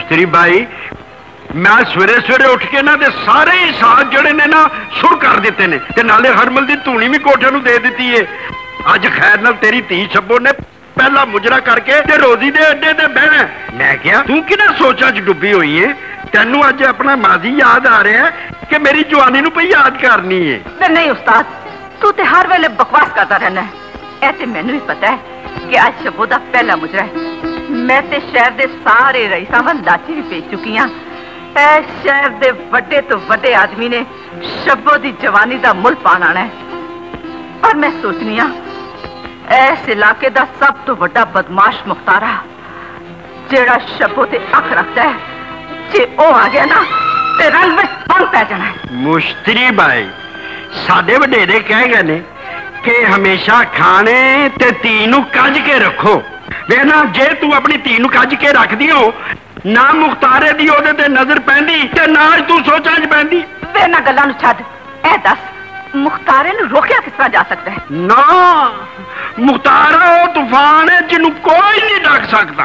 मुश्तरी भाई मैं सवेरे सवेरे उठ के ना दे सारे ही साथ जड़े ने ना शुरू कर दिते ने ते नाले हरमल दी धूनी भी कोठे नूं दे दिती है। अज खैर नाल तेरी धी शब्बो ने पहला मुजरा करके ते रोजी दे अड्डे ते बहना। मैं क्या तू किना सोचा च डुबी हुई है? तेनू अज अपना माजी याद आ रहा है कि मेरी जवानी नूं पई याद करनी है? नहीं उस्ताद, तू ते हर वेले बकवास करता रहना है। ऐसे मैनू भी पता है कि आज शब्बो दा पहला मुजरा है। मैं ते शहर दे सारे रईसां वल लाची भी भेज चुकी हां। ऐ शहर दे वड्डे तो वड्डे आदमी ने शब्बो दी जवानी दा मुल पाण आना है। और मैं सोचनी हां इस इलाके दा सब तो वड्डा बदमाश मुख्तारा जेड़ा शब्बो ते अख रखता है, जे ओ आ गया ना ते रंग में बंद पै जाना है। मुश्तरी भाई साडे वडेरे कह गए ने कि हमेशा खाने ते धी नूं कज के रखो। वे ना जे तू अपनी धी नूं कज के रखदी हो ना मुख्तारे दी ओदे ते नजर पैंदी ते ना तू सोचां च पैंदी। वे ना गल्लां नूं छड्ड, ऐ दस मुख्तारे नूं रोकिया किस तरह जा सकता है? ना मुख्तारा वो तूफान है जिन्हों कोई नहीं डक सकता।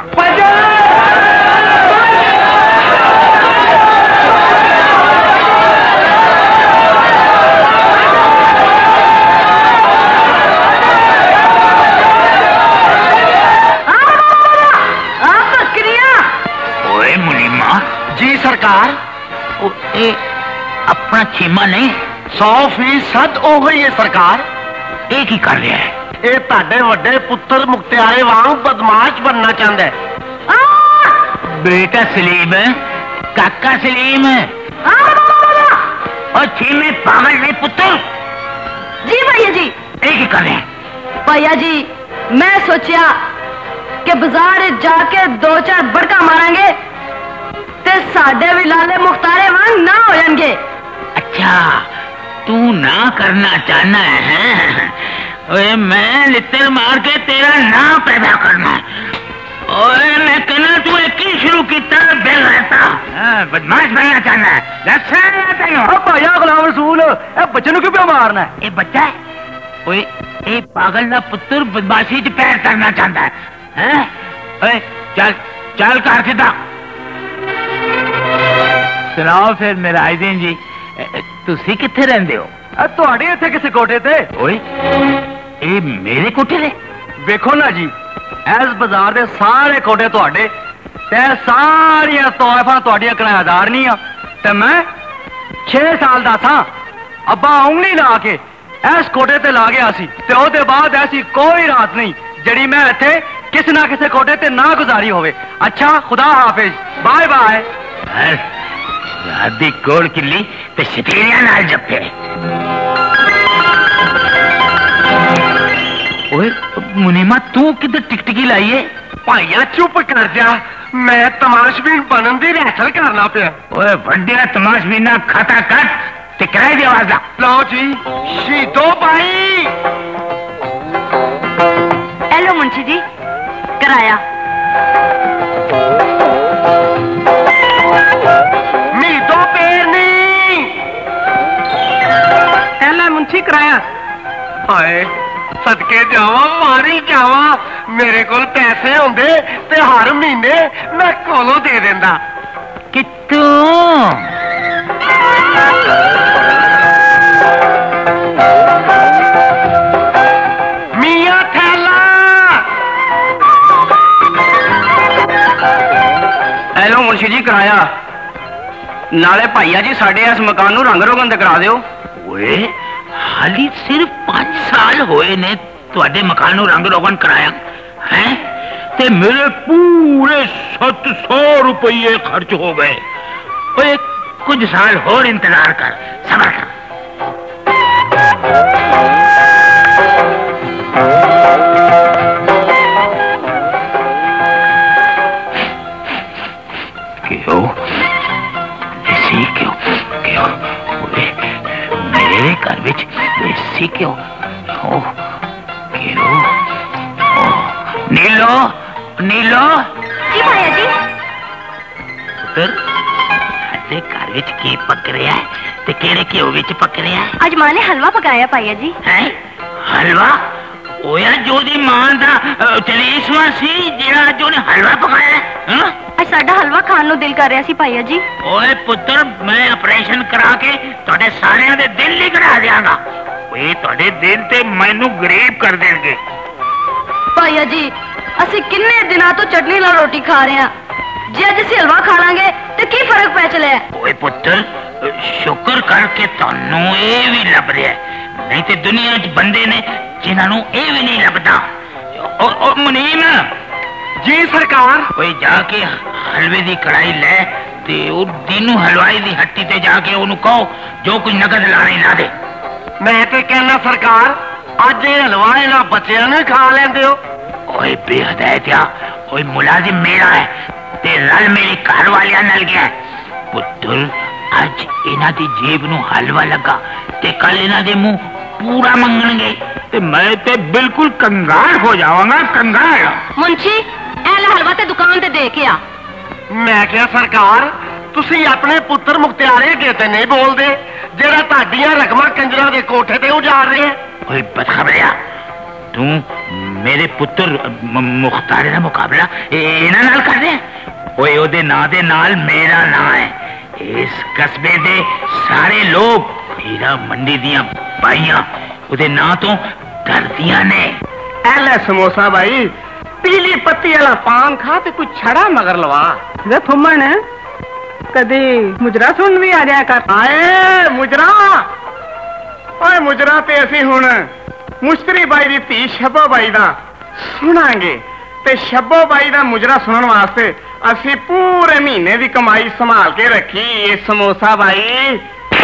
जी सरकार, अपना छीमा नहीं 100% ओही है सरकार। एक ही कर रहा है ये ताडे वड्डे पुत्र मुख्तियारे वांग बदमाश बनना चाहता है। बेटा सलीम, काका सलीम और छीमे पागल नहीं पुत्र। जी भैया जी। एक ही कर रहे हैं भैया जी। मैं सोचा कि बाजार जाके 2-4 बड़का मारेंगे ते साडे भी लाले मुख्तारे वांग ना हो जाएंगे। अच्छा तू ना करना चाहना है? ओए मैं लित्तर मार के तेरा नाम पैदा करना है। ओए मैं कहना तू एक ही शुरू किया बेल रहता बदमाश बनना चाहना है। भैया गुलाम रसूल बच्चे को क्यों मारना है? ये बच्चा है ओए, ये पागल ना पुत्र बदमाशी च पैर करना चाहता है। ओए चल चल कर सीधा। सुनाओ फिर मेरा आइदीन जी, तुसी किथे रहंदे हो? तुहाडे इत्थे किसे कोठे ते? ओए ये मेरे कोठे ने? वेखो ना जी, इस बाजार दे सारे कोठे तुहाडे ते सारियां तोहफा तुहाडियां किराएदार नहीं आ। ते मैं 6 साल दा था, अब्बा उंगली ला के इस कोठे ते ला गया सी ते ओदे बाद ऐसी कोई रात नहीं जड़ी मैं इत्थे किसी ना किसी कोठे ते ना गुजारी होवे। अच्छा खुदा हाफिज, बाय बाय। राधी कोड़ किली ते शतीरिया नाल जप्पे। ओए मुनीमा तू किधर टिकटिकी लाई है? भाइया चुप कर जा, मैं तमाशबीन बनन दी रिहर्सल करना पिया। ओए वड्डिया तमाशबीना खाता कट ते किराए दी आवाज ला। लो जी शहीदो भाई। हेलो मुंशी जी, किराया। मीदो पेरनी एला मुंशी किराया। हाय सदके जावा मारी जावा, मेरे कोल पैसे होंदे ते हर महीने मैं कोलों दे देंदा। कितों? मियां थैला। हेलो मुंशी जी किराया। नाले भाईया जी साडे इस मकान नूं रंग रोगन ते करा दिओ। ओए हाली सिर्फ 5 साल होए ने तुहाडे मकान नूं रंग रोगन कराया है ते मेरे पूरे 700 रुपये खर्च हो गए। ओए कुछ साल और इंतजार कर, सब्र कर। क्यों ऐसी क्यों क्यों मेरे घर विच ऐसी क्यों हो क्यों? नीलो नीलो जी भैया जी। पुत्र साडे घर विच की पक रहा है ते केड़े घ्यो विच पक रहा है? आज मां ने हलवा पकाया भैया जी। है हलवा? ओया जो दी मां दा चलीसवा सी जेड़ा जो ने हलवा पकाया है। साडा हलवा खान नु दिल कर रहा सी भाईया जी। ओए पुत्र, मैं ऑपरेशन करा के तुहाडे सारिਆਂ ਦੇ दिल ही करा दियांगा। ओए तुहाडे दिल ते मैनू गरीब कर देंगे। भाईया जी असि किन्ने दिनों तो चटनी नाल रोटी खा रहे हैं, जे अज असीं हलवा खा लांगे ते की फर्क पै चलिया? ओए पुत्र, शुक्र करके तुहानू ये भी लभ रहा है, नहीं ते दुनिया च बंदे ने जिन्हां नू ये भी नहीं लभदा। ओ मुनीम जी सरकार। ओए जाके हलवे दी कढ़ाई ले ते ओ दीनू हलवाई दी हट्टी ते जाके ओनू कहो जो कुछ नगद लाने ला दे। मैं ते कहना सरकार, अज ये हलवा इन्हां बच्चियां ने खा लेंदे हो। ओए बेहदायतिया, ओए मुलाजिम मेरा है ते रल मेरी घर वालियां नल गया। पुत्र अज इन्हां दी जेब नू हलवा लगा ते कल इन्हां दे मुंह पूरा मंगणगे ते मैं ते बिल्कुल कंगाल हो जावांगा, कंगाल। मुंशी ऐला हलवा ते दुकान ते दे के आ। मैं क्या सरकार, तुसी अपने पुत्र मुख्तियारे अगे ते नहीं बोलदे जेड़ा ताडियां रकमां कंजरां दे कोठे ते उजाड़ रहे हैं। ओए बदखबरिया, तू मेरे पुत्र मुख्तारे दा मुकाबला इन्हां नाल कर दे। ओए ओदे नां दे नाल मेरा नां है। इस कस्बे दे सारे लोग हीरा मंडी दियां बाइयां ओदे नां तो डरदियां ने। ऐले समोसा भाई, पीली पत्ती वाला पान खा ते कुछ छड़ा मगर लवा। वे फुम्मन कदी मुजरा सुन भी आ जाया कर। आए मुजरा, ओए मुजरा ते असी हुण मुश्तरी बाई दी धी शब्बो बाई दा सुनांगे ते शब्बो बाई दा मुजरा सुनन वास्ते असी पूरे महीने दी कमाई संभाल के रखी। ये समोसा बाई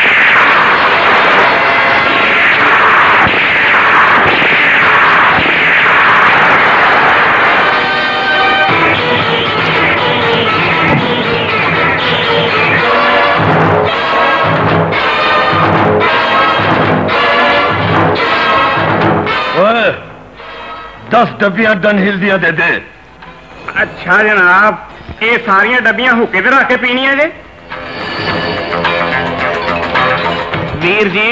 ओए 10 डब्बियां डनहिल दियां दे दे। अच्छा जनाब, ये सारियां डब्बियां हुक्के ते रख के पीनियां जे। वीर जी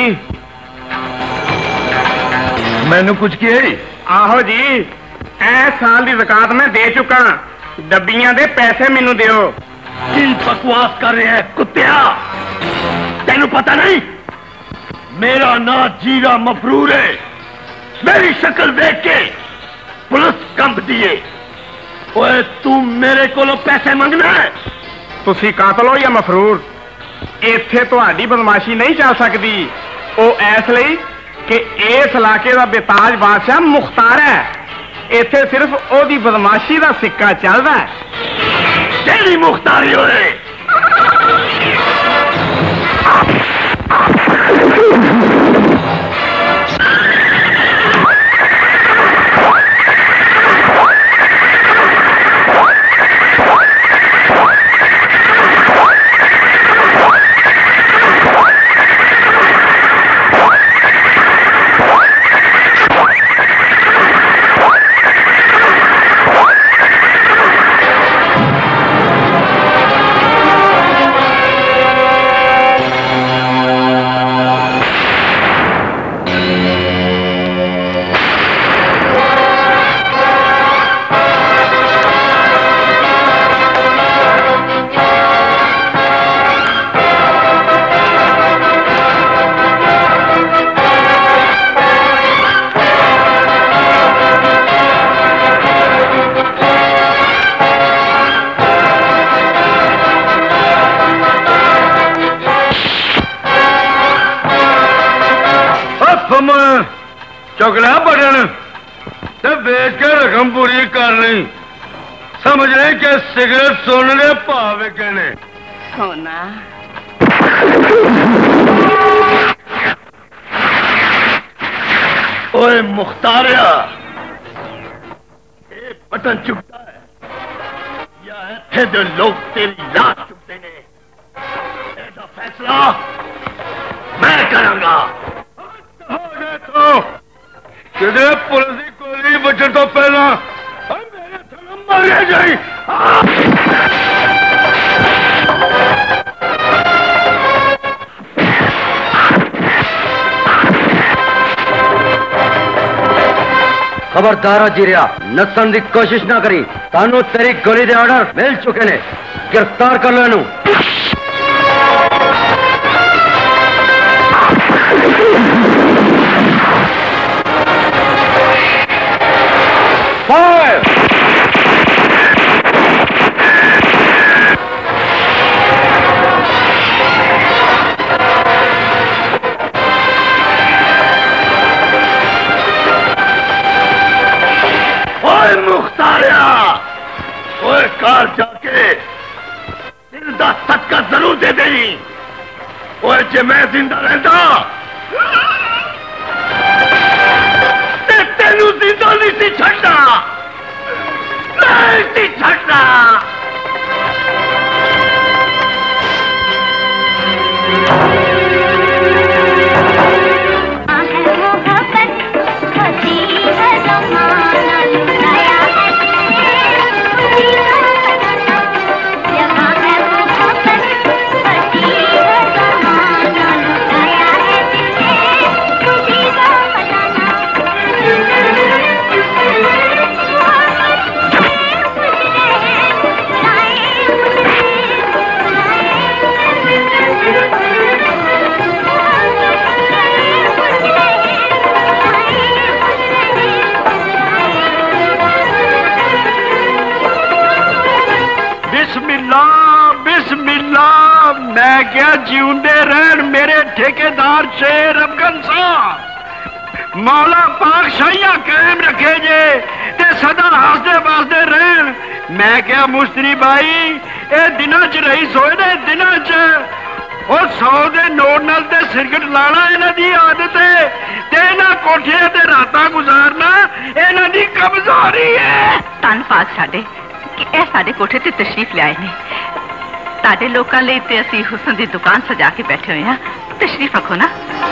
मैनू कुछ किए? आहो जी, ऐ साल दी ज़कात मैं दे चुका, डब्बियां दे पैसे मैनू दियो। की बकवास कर रहे हैं कुत्तिया? तेनू पता नहीं मेरा नाम जीरा मफरूर है। मेरी शक्ल देख के पुलिस कंप दिए। ओए तू मेरे कोलों पैसे मंगना है? तुसी कातल हो या मफरूर? इत्थे तुहाडी बदमाशी नहीं चल सकदी। ओ इस लई कि इस इलाके दा बेताज बादशाह मुख्तार है। इत्थे सिर्फ ओदी बदमाशी दा सिक्का चलदा है। तेरी मुख्तारी होए। चौकड़ा बटन ते बेच के रकम पूरी कर ली। समझ रहे कि सिगरेट सोने के भाव कहने सोना ओए मुख्तारिया, ये बटन चुपता है या इत्थे दे लोग तेरी लाश चुपते ने? ऐसा फैसला मैं करांगा। किधरे पुलिस की गोली बचने तो पहला मेरे थलम मारे जाए। खबरदार जीरिया, नसन की कोशिश ना करी। तानू तेरी गोली के ऑर्डर मिल चुके ने, गिरफ्तार कर लो इनू। फायर! ओए मुख्तारिया, ओए कार जाके दिल दा सदका जरूर दे देनी। ओए जे मैं जिंदा रहता ते तेनू जिंदा नहीं सी छड़ना, नहीं सी छड़ना। मैं क्या जीउंदे रहन मेरे ठेकेदार शेर अफगन साहब, मौला पाक शाहियां कायम रखे जे ते सदा हसदे बसदे रहन। मैं क्या मुस्तरी भाई ए दिनां च रही सोए ने, दिनां च और 100 दे नोट नाल ते सिरकट लाना इन्हां दी आदत है ते इन्हां कोठियां ते रातां गुजारना इन्हां दी कमजोरी है। धन्नवाद साडे कि ए साडे कोठे ते तशरीफ ले आए ने। साडे लोकां लई ते असीं हुसन दी दुकान सजा के बैठे हुए हैं, तशरीफ रखो ना।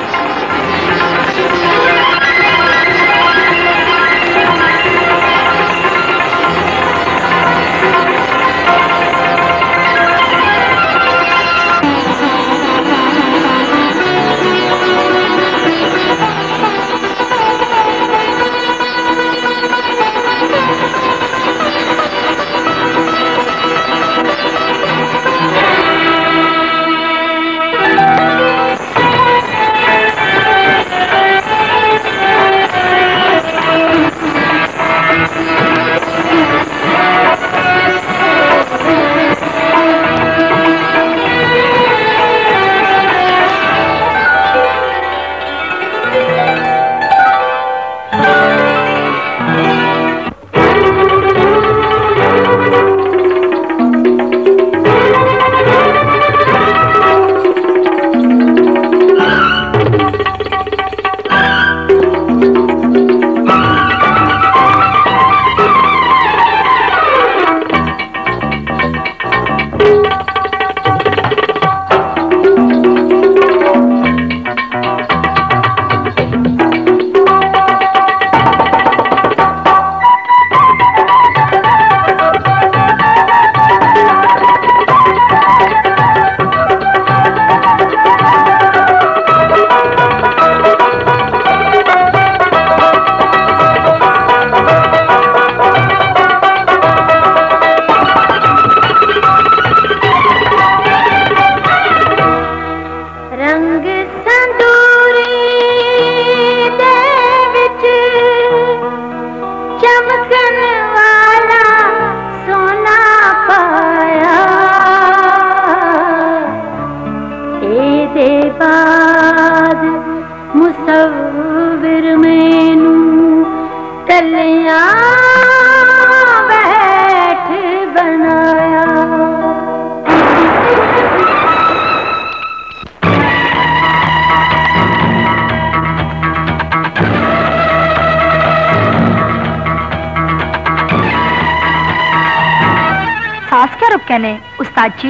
कहने उस्ताद जी।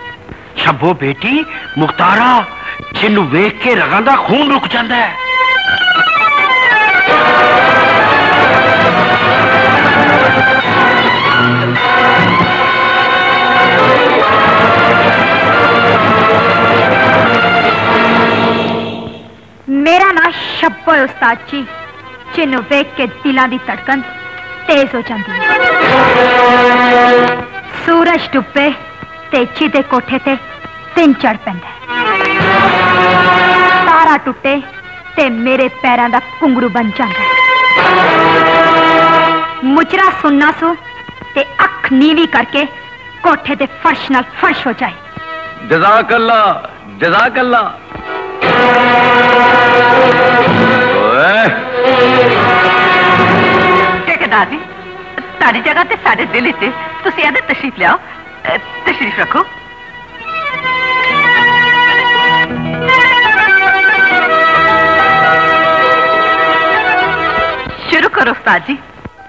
छब्बो बेटी मुख्तारा, जिन्नू वेख के रगां दा खून रुक जांदा है। मेरा नाम शब्बो है उस्ताद जी, जिन्नू वेख के दिलां दी धड़कन तेज हो जाती है। सूरज डुब्बे ते चिदे कोठे ते दिन चढ़ पैंदा, तारा टुटे ते मेरे पैरों का घुंघरू बन जाता। मुजरा सुनना सो ते अख नीवी करके कोठे ते फर्श नाल फर्श हो जाए। जज़ाकल्ला जज़ाकल्ला। ठेकेदार जी, सारी जगह ते सारे दिल च तुसीं आदे तशरीफ लियाओ, तशरीफ रखो। शुरू करो उस्ताद जी।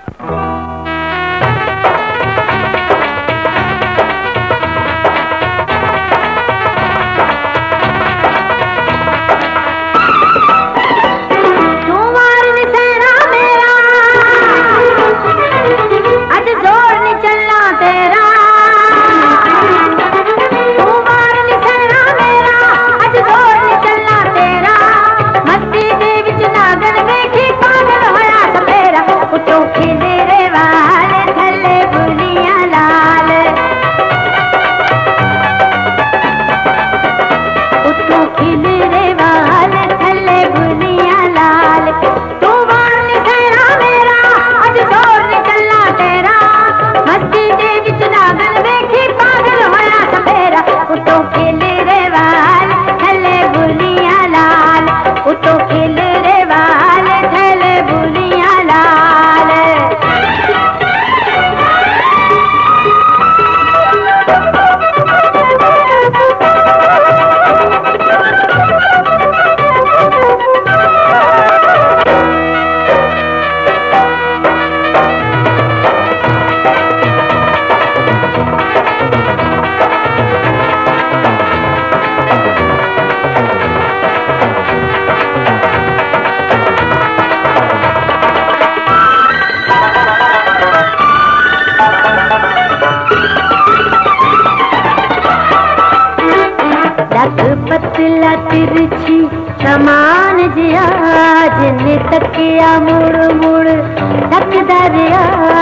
पतला तिरछी समान जिया जिन्ने तकिया मुड़ मुड़ तकदा रिया।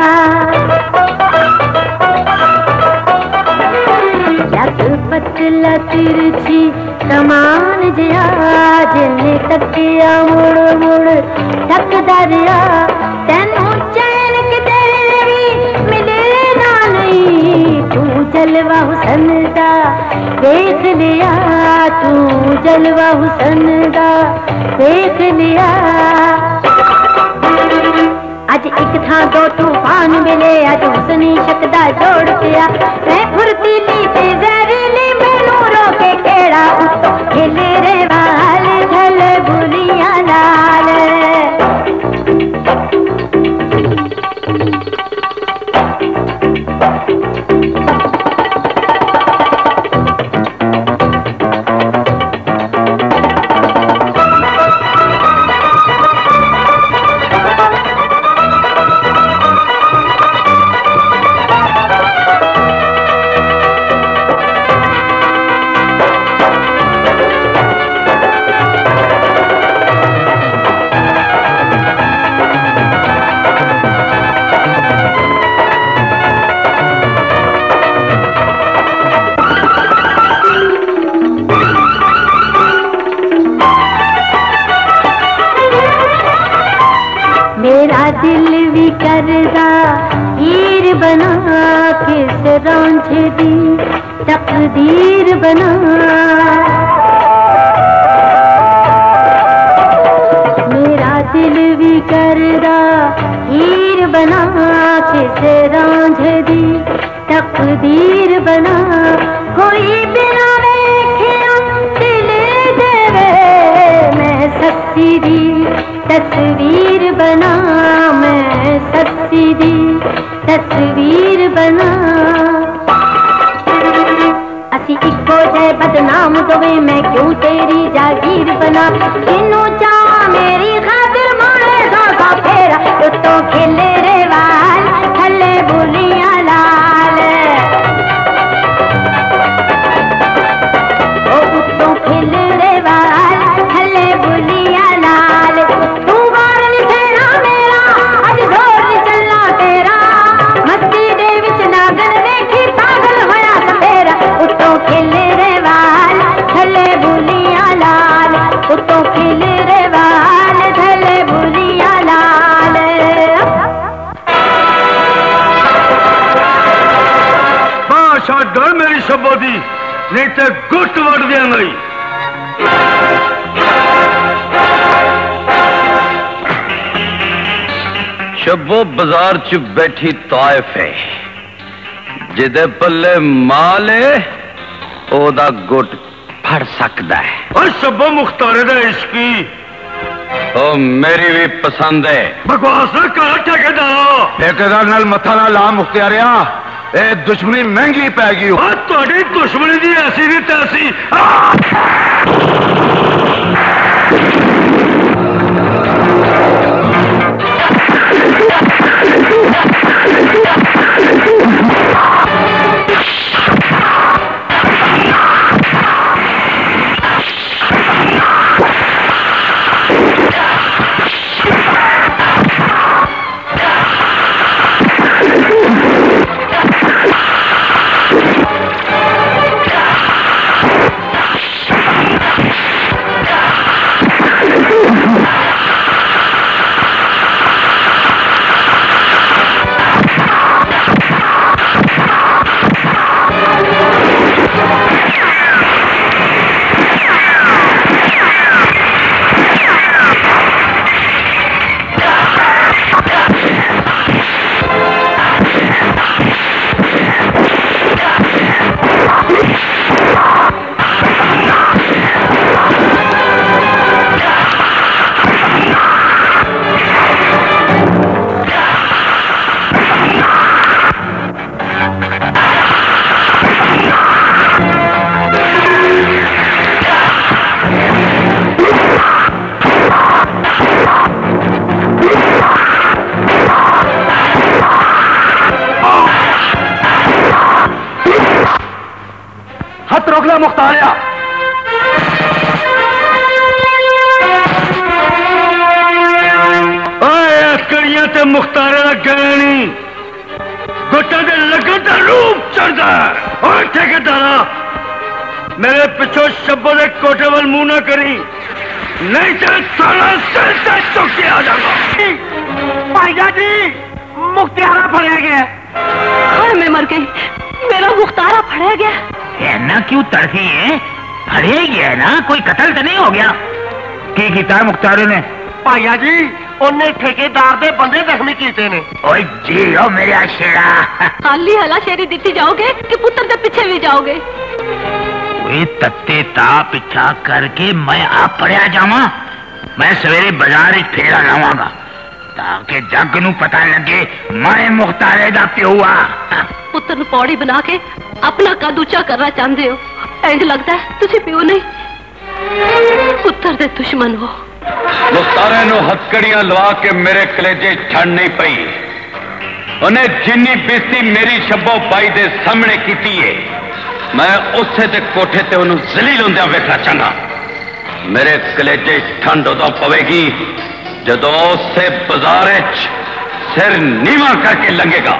पतला तिरछी समान जिया जिन्ने तकिया मुड़ मुड़ तकदा रिया। तेनू चैन किते भी मिले ना नहीं, तू जलवा हुसन दा देख लिया, तू जलवा हुसन दा देख लिया। अज एक थां दो तूफान मिले, अज हुसनी शकदा जोड़ पिया। मैं फुर्तीली ते जहरीली मैनू रोके केड़ा, उत्तों खिले रे वाल झल बुलियां नाल। दिल भी करदा हीर बना किस रांझे दी तकदीर बना। मेरा दिल भी करदा हीर बना किस रांझे दी तकदीर बना। कोई बिना वेखिया दिल देवे मैं सच्ची दी तस्वीर बना, मैं सच्ची दी तस्वीर बना। असी इको जय बदनाम दोवे मैं क्यों तेरी जागीर बना। इनू चाह मेरी खातिर मारे सा फेरा, उत्तों खिले रे वाल थले बुलियां लाल। ओ उत्तों खिले रे वाल थले बुलियां लाल। तू बार नहीं सेना मेरा अज जोर नहीं चलना तेरा। उतो खिले रे वाल धले बुलिया लाल। बादशाह डर मेरी शब्बो दी, नहीं तो गुट वड़ देंगे। शब्बो बाजार च बैठी ताइफ है, जिदे पल्ले माल है ओदा गुट फड़ सकता है। और शब्बो मुख्तारे दा इश्की ओ मेरी भी पसंद है। बकवास ना कर ठेकेदार, ठेकेदार नाल मथा ना ला मुख्तियारिया, ए दुश्मनी महंगी पै गई। तुहाडी दुश्मनी दी ऐसी दी तैसी। रोकला मुख्तारिया। अस्करियां ते मुख्तारे का गए नहीं, गुट्टा दे लगन का रूप चढ़ता है। और ठेकेदारा मेरे पिछो शब्बो दे कोठे वाल मुंह ना करी, नहीं तो सारा सिर से चुक के आ जाऊंगा। भाईजा जी मुख्तारा फड़या गया। हाय मैं मर गई, मेरा मुख्तारा फड़या गया। ना क्यों तड़फी है? फड़े गया ना, कोई कत्ल तो नहीं हो गया? की कीता है मुख्तारे ने? भाईया जी उन्हें ठेकेदार दे बंदे जख्मी कीते ने। ओए जी हो मेरा शेरा। हाली हला शेरी दिती जाओगे कि पुत्र के पीछे भी जाओगे? वे तत्ते ता पिछा करके मैं आप पड़या जावा। मैं सवेरे बाजार एक फेरा लावांगा ताकि जग नू पता लगे मैं मुख्तारे दा प्यो हुआ। पुत्र नू पौड़ी बना के अपना कद ऊंचा करना चाहते हो। इंज लगता है तुसी प्यो नहीं पुत्र दे दुश्मन हो। मुख्तारे नू हथकड़ियां लवा के मेरे कलेजे छड़ नहीं पई। उन्हें जिन्नी बेइज्जती मेरी शब्बो बाई दे सामने कीती है, मैं उसे दे कोठे ते उन्हें जलील होंदिया वेखना चाहना। मेरे कलेजे ठंड उदों पवेगी जदों उसे बाजार सिर नीवा करके लंघेगा।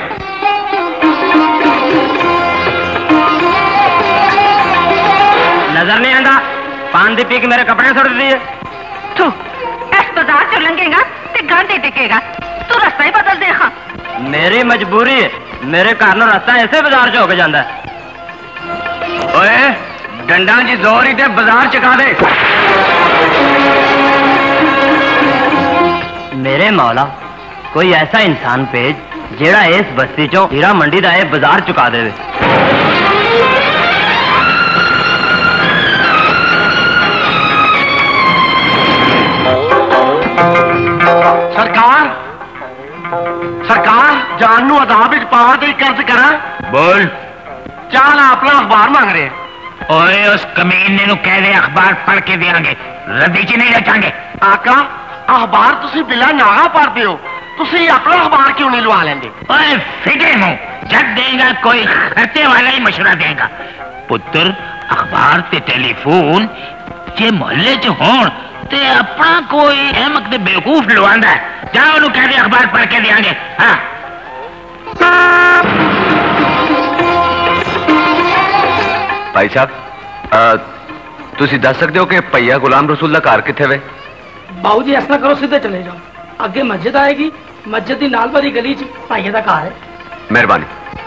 नजर नहीं आंदा पान दी पी के मेरे कपड़े सुट दिए। तू इस बाजार चो लंघेगा ते गांधी टिकेगा, तू रास्ता ही बदल देखा। मेरी मजबूरी है, मेरे घर नो रास्ता ऐसे बाजार च होके जांदा है। ओए डंडा जी जोर ही ते बाजार चका दे। मेरे मौला कोई ऐसा इंसान भेज जेड़ा इस बस्ती चो हीरा मंडी दा बाजार चुका दे। सरकार सरकार जान नू अदाब विच पावा ते कर्ज करा। बोल। चाल अपना अखबार मांग रहे। ओए उस कमीने नू कह दे अखबार पढ़ के देंगे, रद्दी च नहीं रचांगे। आका अखबार तुसी बिला नागा पढ़ते हो, तुसी अपना अखबार क्यों नहीं लवा लेंगे? ओए फिटे मुंह, जब देगा कोई खर्चे वाला ही मशवरा देगा। पुत्र अखबार ते टेलीफोन जे मोहल्ले च होण ते अपना कोई अहमक ते बेवकूफ लवांदा है। जाओ उन्हें कह दे अखबार पढ़ के देंगे। हाँ भाई साहब तुसी दस सकते हो कि भैया गुलाम रसूल दा घर किथे वे? बाबू जी ऐसा करो, सीधे चले जाओ, अगे मस्जिद आएगी, मस्जिद की नाल वाली गली च भाइये दा घर है। मेहरबानी।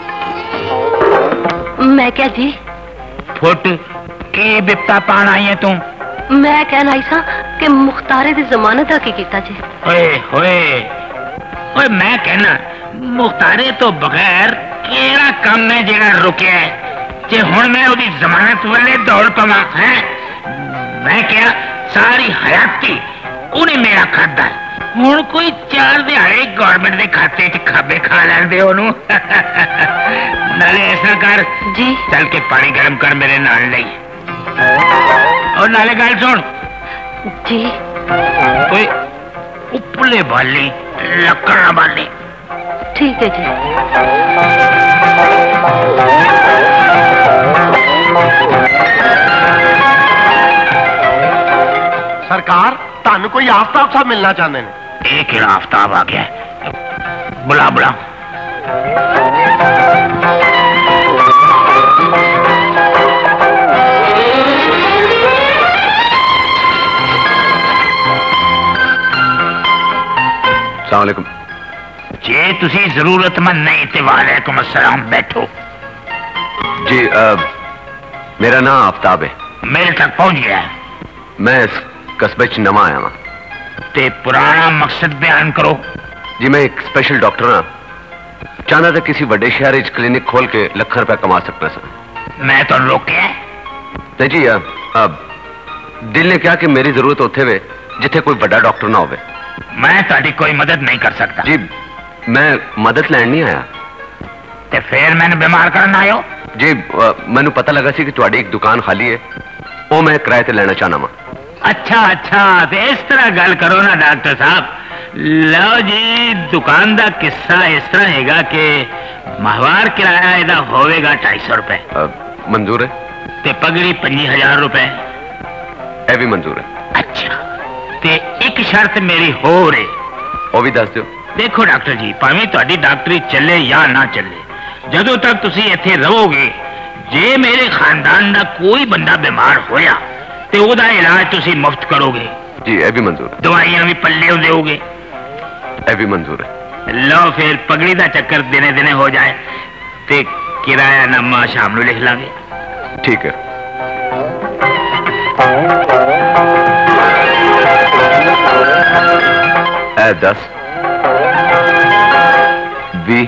मैं क्या जी फुट की बिपता पान आई है तू? मैं कहना आई सा कि मुख्तारे दी जमानत दा की कीता जी? ओए होए ओए, मैं कहना मुख्तारे तो बगैर केड़ा काम ने जेड़ा रुके है जे हुण मैं ओदी जमानत वाले दौड़ पवा है? मैं क्या सारी हयाती उन्हें मेरा खादा है, हुण कोई 4 दिहाड़े गवर्नमेंट के खाते च खाबे खा लेंदे ओनू। नाले ऐसा कर जी, चल के पानी गर्म कर मेरे नाल लई, और नाले गल सुन जी, कोई उपले बाली लकड़ा बाली। ठीक है जी। सरकार तानू कोई आफ्ताब साहब मिलना चाहते हैं। एक ही आफ्ताब आ गया, बुला बुला। अस्सलामुअलैकुम। जे तुसी जरूरतमंद नहीं तो वालेकुम अस्सलाम, बैठो। जी मेरा नाम आफ्ताब है। मेरे तक पहुंच गया है। मैं इस कस्बे च नवा आया वहां। ते पुराना मकसद बयान करो। जी मैं एक स्पेशल डॉक्टर हाँ, चाहता था किसी बड़े शहर क्लिनिक खोल के लाख रुपया कमा सकता सर। मैं तो रोके नहीं जी, दिल ने कहा कि मेरी जरूरत उत्थे वे जिथे कोई बड़ा डॉक्टर ना होवे। मैं ताड़ी कोई मदद नहीं कर सकता जी। मैं मदद लैन नहीं आया। ते फिर मैंने बीमार करना आयो? जी मैनू पता लगा सी कि तुहाडी एक दुकान खाली है, वो मैं किराए ते लेना चाहना वा। अच्छा अच्छा, तो इस तरह गल करो ना डॉक्टर साहब। लो जी, दुकान का किस्सा इस तरह हैगा कि माहवार किराया इहदा होवेगा 250 रुपए। मंजूर है। ते पगड़ी 5000 रुपए। यह भी मंजूर है। अच्छा, ते एक शर्त मेरी हो रे, वो भी दस दो। देखो डॉक्टर जी, भावें तुहाडी डॉक्टरी चले या ना चले, जदों तक तुसी इत्थे रहोगे, जे मेरे खानदान का कोई बंदा बीमार होया ते ओदा इलाज तुसी मुफ्त करोगे। जी यह भी मंजूर है। दवाइयां भी पल्ले दोगे। यह भी मंजूर है। लो फिर पगड़ी का चक्कर दिने दिने हो जाए ते किराया नामा शाम को लिख लांगे। ठीक है। ए 10 20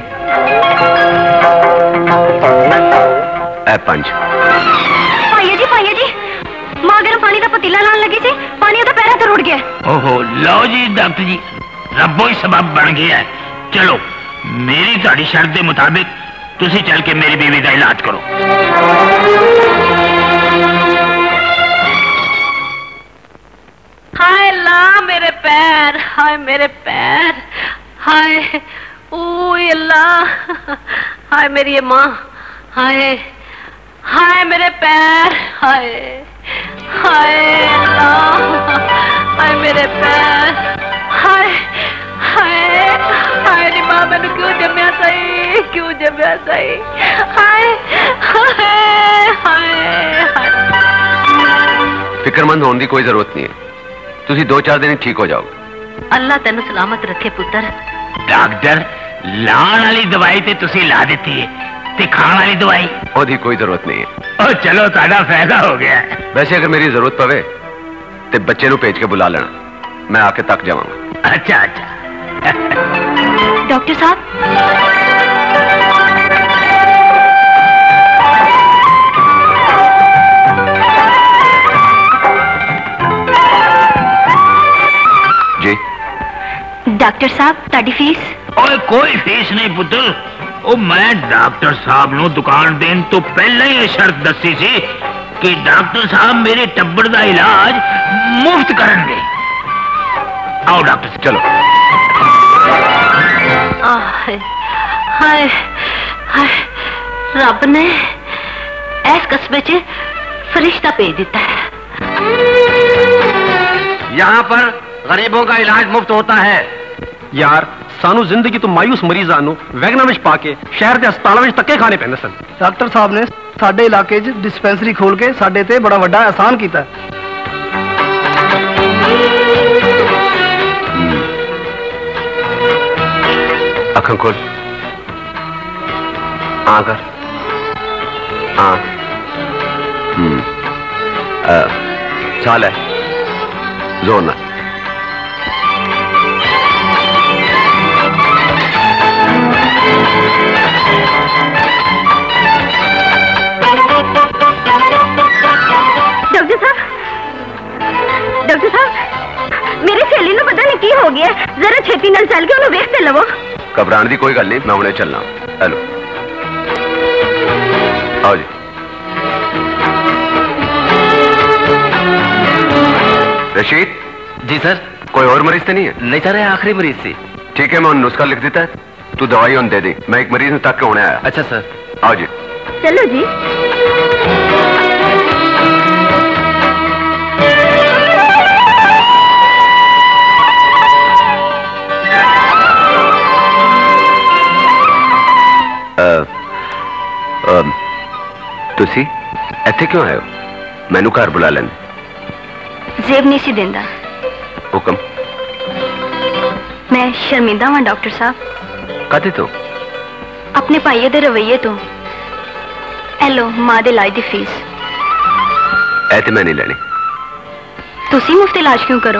ए 5। भाइया जी मां गरम पानी का पतीला लाने लगी थी, पानी तो पैरा तो रुड़ गया। ओहो, लो जी डॉक्टर जी, रब्बो ही सबब बन गया है। चलो मेरी ताड़ी शर्त के मुताबिक तुसी चल के मेरी बीवी का इलाज करो। हाय ला मेरे पैर, हाय मेरे पैर, हाय ओ अल्लाह, हाय मेरी ये माँ, हाय हाय मेरे पैर, हाय हाय अल्लाह, हाय मेरे पैर, हाय हाय हाय नी मां मैनू क्यों जम्या सही, क्यों जम्या सही, हाय हाय हाय हाय। फिक्रमंद होने की कोई जरूरत नहीं है, तुसी 2-4 दिन ठीक हो जाओगे। अल्लाह तेन सलामत रखे पुत्र। डॉक्टर लाने वाली दवाई ते तुसी ला देती है, ते खाने वाली दवाई ओदी कोई जरूरत नहीं है। ओ चलो ताड़ा फायदा हो गया। वैसे अगर मेरी जरूरत पवे तो बच्चे को भेज के बुला लेना, मैं आके तक जाऊंगा। अच्छा अच्छा। डॉक्टर साहब जी। डॉक्टर साहब ताड़ी फीस? ओए कोई फीस नहीं पुत्र, ओ मैं डॉक्टर साहब नु दुकान देन तो पहले ही शर्त दसी सी कि डॉक्टर साहब मेरे टब्बर का इलाज मुफ्त करेंगे। आओ डॉक्टर साहब चलो। हाय हाय, रब ने इस कस्बे च फरिश्ता भेज दिता है। यहाँ पर गरीबों का इलाज मुफ्त होता है। यार सानू जिंदगी तो मायूस मरीजां नूं वैगनां विच पाके शहर के अस्पतालों में धक्के खाने पैंदे सन। डॉक्टर साहब ने साडे इलाके च डिस्पेंसरी खोल के साडे ते बड़ा वड्डा एहसान कीता। अखां खोल, हाँ कर, हाँ। चाल है, जोर ना। डॉक्टर साहब, मेरी सहेली ने पता नहीं की हो गया, जरा छेती नाल चल के उन्हें वेखते लवो। घबराने की कोई गल नहीं, मैं उन्हें चलना। हेलो, आओ जी। रशीद जी सर। कोई और मरीज तो नहीं है? नहीं सर, आखिरी मरीज थी। ठीक है, मैं उन्हें नुस्खा लिख देता है, तू दवाई उन्हें दे दी। मैं एक मरीज में तक के होने आया। अच्छा सर। आओ जी। चलो जी। तुसी इत्थे क्यों आए हो? मैनू घर बुला लें। जेब नहीं सी देंदा। हुक्म। मैं शर्मिंदा हाँ डॉक्टर साहब। कदे तो? अपने भाईये दे रवैये तो। एलो मां दे इलाज दी फीस। ऐ ते मैं नहीं लेनी। तुसी मुफ्त इलाज क्यों करो?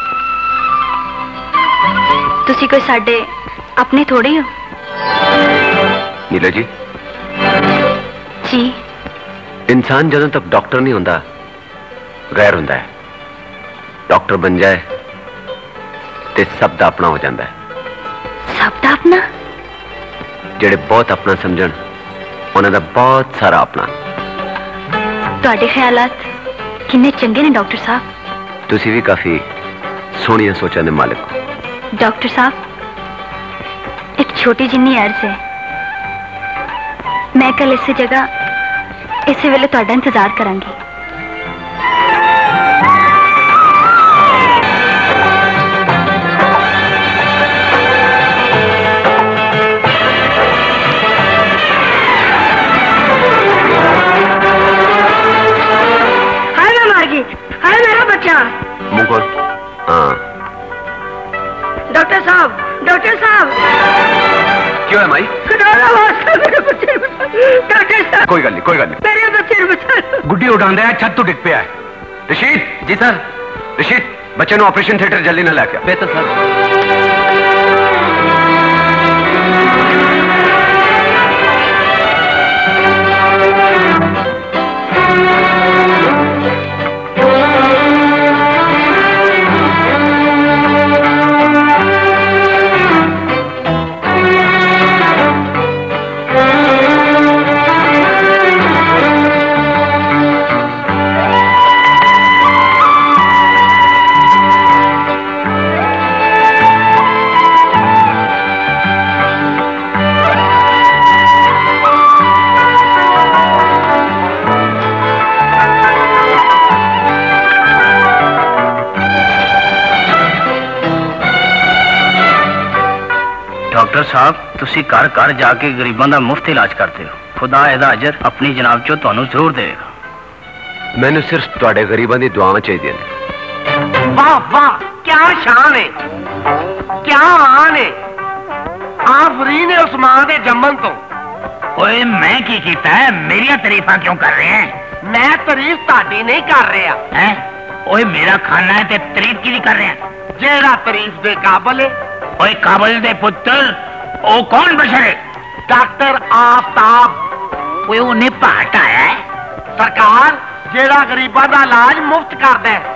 तुसी कोई साडे अपने थोड़े हो। नीला जी जी, इंसान जदों तक डॉक्टर नहीं होता गैर होता है, डॉक्टर बन जाए ते सब दा अपना हो जाता है। सब दा अपना? जेड़े बहुत अपना समझन उन्हां दा बहुत सारा अपना। तुहाडे ख्यालात किन्ने चंगे ने डॉक्टर साहब। तुसी भी काफी सोहणियां सोचां दे मालिक हो। डॉक्टर साहब, एक छोटी जिन्नी अर्ज है। मैं कल इस जगह इस वेले तुहाडा इंतजार करांगी। हाय मैं मार गई, हाय मेरा बच्चा। मुंह खोल। हाँ। डॉक्टर साहब, डॉक्टर साहब। क्यों है माई? कोई गल नहीं, कोई गल नहीं। मेरे बच्चे बचा। गुड्डी उड़ांदा है, छत तो डिग पिया है। रशीद। जी सर। रशीद, बच्चे नु ऑपरेशन थिएटर जल्दी ना लेके। बेहतर सर। डॉक्टर साहब, तुसी घर घर जाके गरीबों का मुफ्त इलाज करते हो। खुदा एदा अजर अपनी जनाब चो तुहानू जरूर देगा। मैंने सिर्फ तुहाडे गरीबां दी दुआवां चाहिए ने। वाह वाह, क्या शान है, क्या आन है। आफरीन है उस मां दे जम्मन तो। ओए मैं की कीता है? मेरिया तारीफां क्यों कर रहे हैं? मैं तारीफ ताड़ी नहीं कर रहा है। ओए मेरा खाना है ते तारीफ की कर रहे हैं? जेड़ा तारीफ दे काबल है। ओए काबल दे पुत्र, ओ कौन बशर है? डॉक्टर आफ्ताब। ओए उन्हें पाट आया है सरकार, जेड़ा गरीबां दा इलाज मुफ्त करदा है।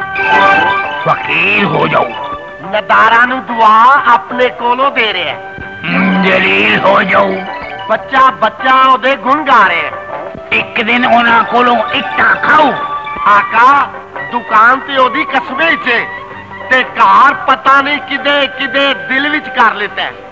वकील हो जाओ। नदारा नु दुआ अपने कोलों दे रहे हैं। जलील हो जाओ। बच्चा बच्चा ओदे गुण गा रहे हैं। एक दिन उन्हां कोलों इट्टा खाओ। आका, दुकान ते ओदी कस्बे च ते कार पता नहीं किदे किदे दिल विच कर लेता है।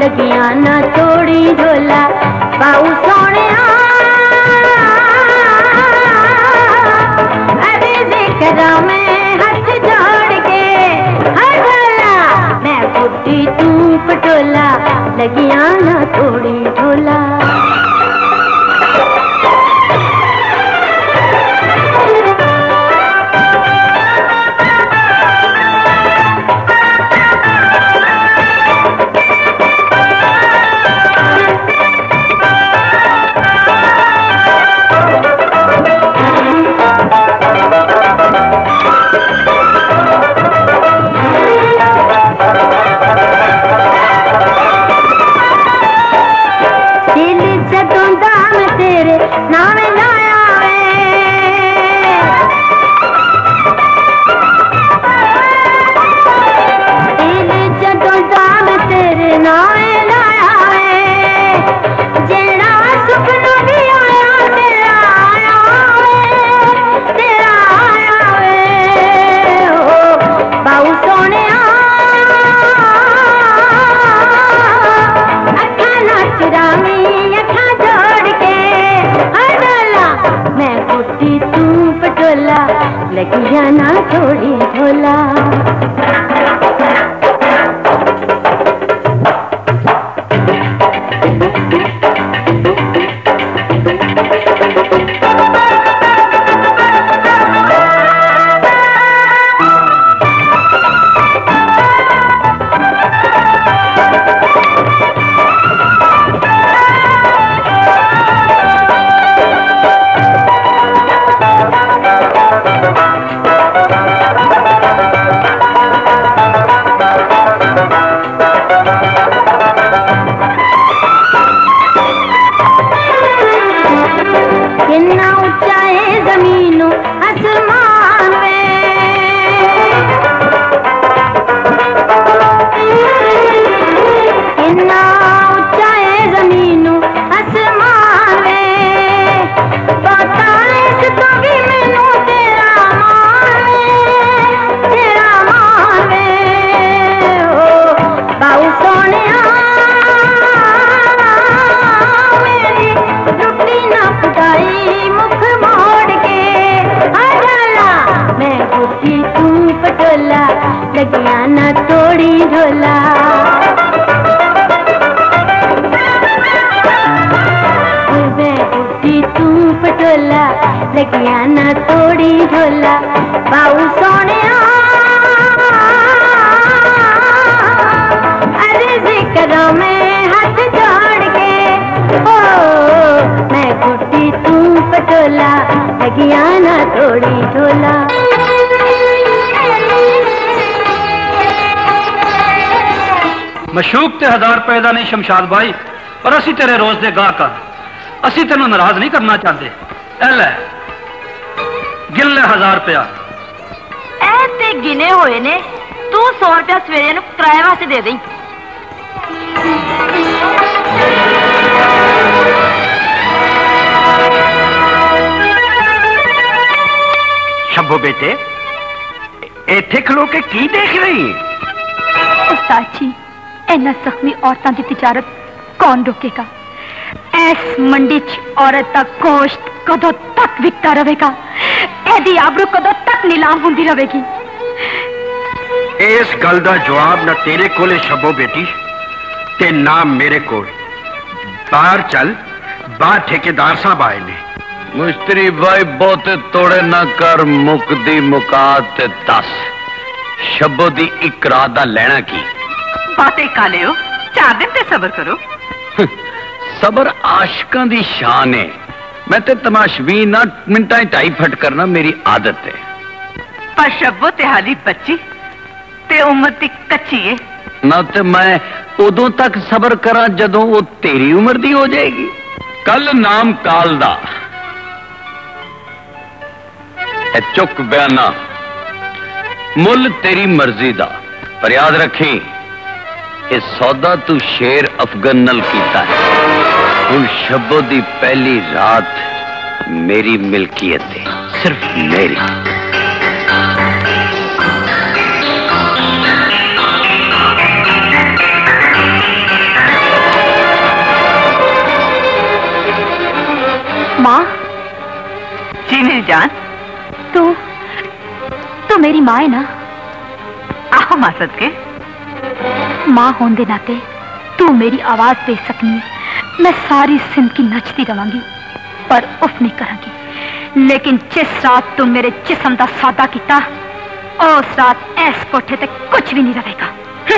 लगिया ना थोड़ी ढोला बाऊ सोने अरे जिक्र में हाथ जोड़ के हर ढोला मैं बुद्धि तू पटोला लगिया ना थोड़ी ढोला लगिया ना थोड़ी ढोला लगिया ना थोड़ी ढोला मैं बुद्धि तू पटोला लगिया ना थोड़ी ढोला बाऊ सोने अरे जिक्र में हाथ जोड़ के ओ मैं बुद्धि तू पटोला लगिया ना थोड़ी ढोला मशूक ते 1000 रुपए का नहीं शमशाद भाई, पर असी तेरे रोज दे गाहक असी तेनों नाराज नहीं करना चाहते। ले गिन ले 1000 रुपया। ऐसे गिने हुए ने तू 100 रुपया सवेरे नूं किराए वास्ते दे दें। शब्बो बेटे इत्थे खलो के की देख रही? उस्ताद जी इन्ना जख्मी औरतों की तिजारत कौन रोकेगा? ऐस मंडी च औरत का गोश्त कदों तक विकता रहेगा? एदी आबरू कदों तक नीलाम होंदी रहेगी? इस गल का जवाब ना तेरे कोले शब्बो बेटी ते ना मेरे कोल। बाहर चल, बाहर ठेकेदार साहब आए ने। मुश्तरी भाई बहुते तोड़े ना कर, मुकदी मुकात दस शब्बो दी एक रात दा लेना की? बातें काले हो, 4 दिन ते सबर करो। सबर आशिकां दी शान है। मैं ते तमाशबी ना मिनटा ढाई फट करना मेरी आदत है। पर शब्बो ते हाली बच्ची ते उम्र दी कच्ची है ना, ते मैं उदों तक सबर करा जदों वो तेरी उम्र दी हो जाएगी। कल नाम काल दा चुक बयाना मुल तेरी मर्जी दा, पर याद रखी इस सौदा तू शेर अफगन नल कीता है। हुण शब्बो दी पहली रात मेरी मिल्कियत है, सिर्फ मेरी। जान तू मेरी माँ है ना? आहो मां सदके। माँ होने दे नाते तू मेरी आवाज दे सकनी है। मैं सारी जिंदगी नचती रवांगी पर उफ नहीं करांगी। लेकिन जिस रात तू मेरे जिस्म का सौदा किया उस रात इस कोठे ते कुछ भी नहीं रहेगा।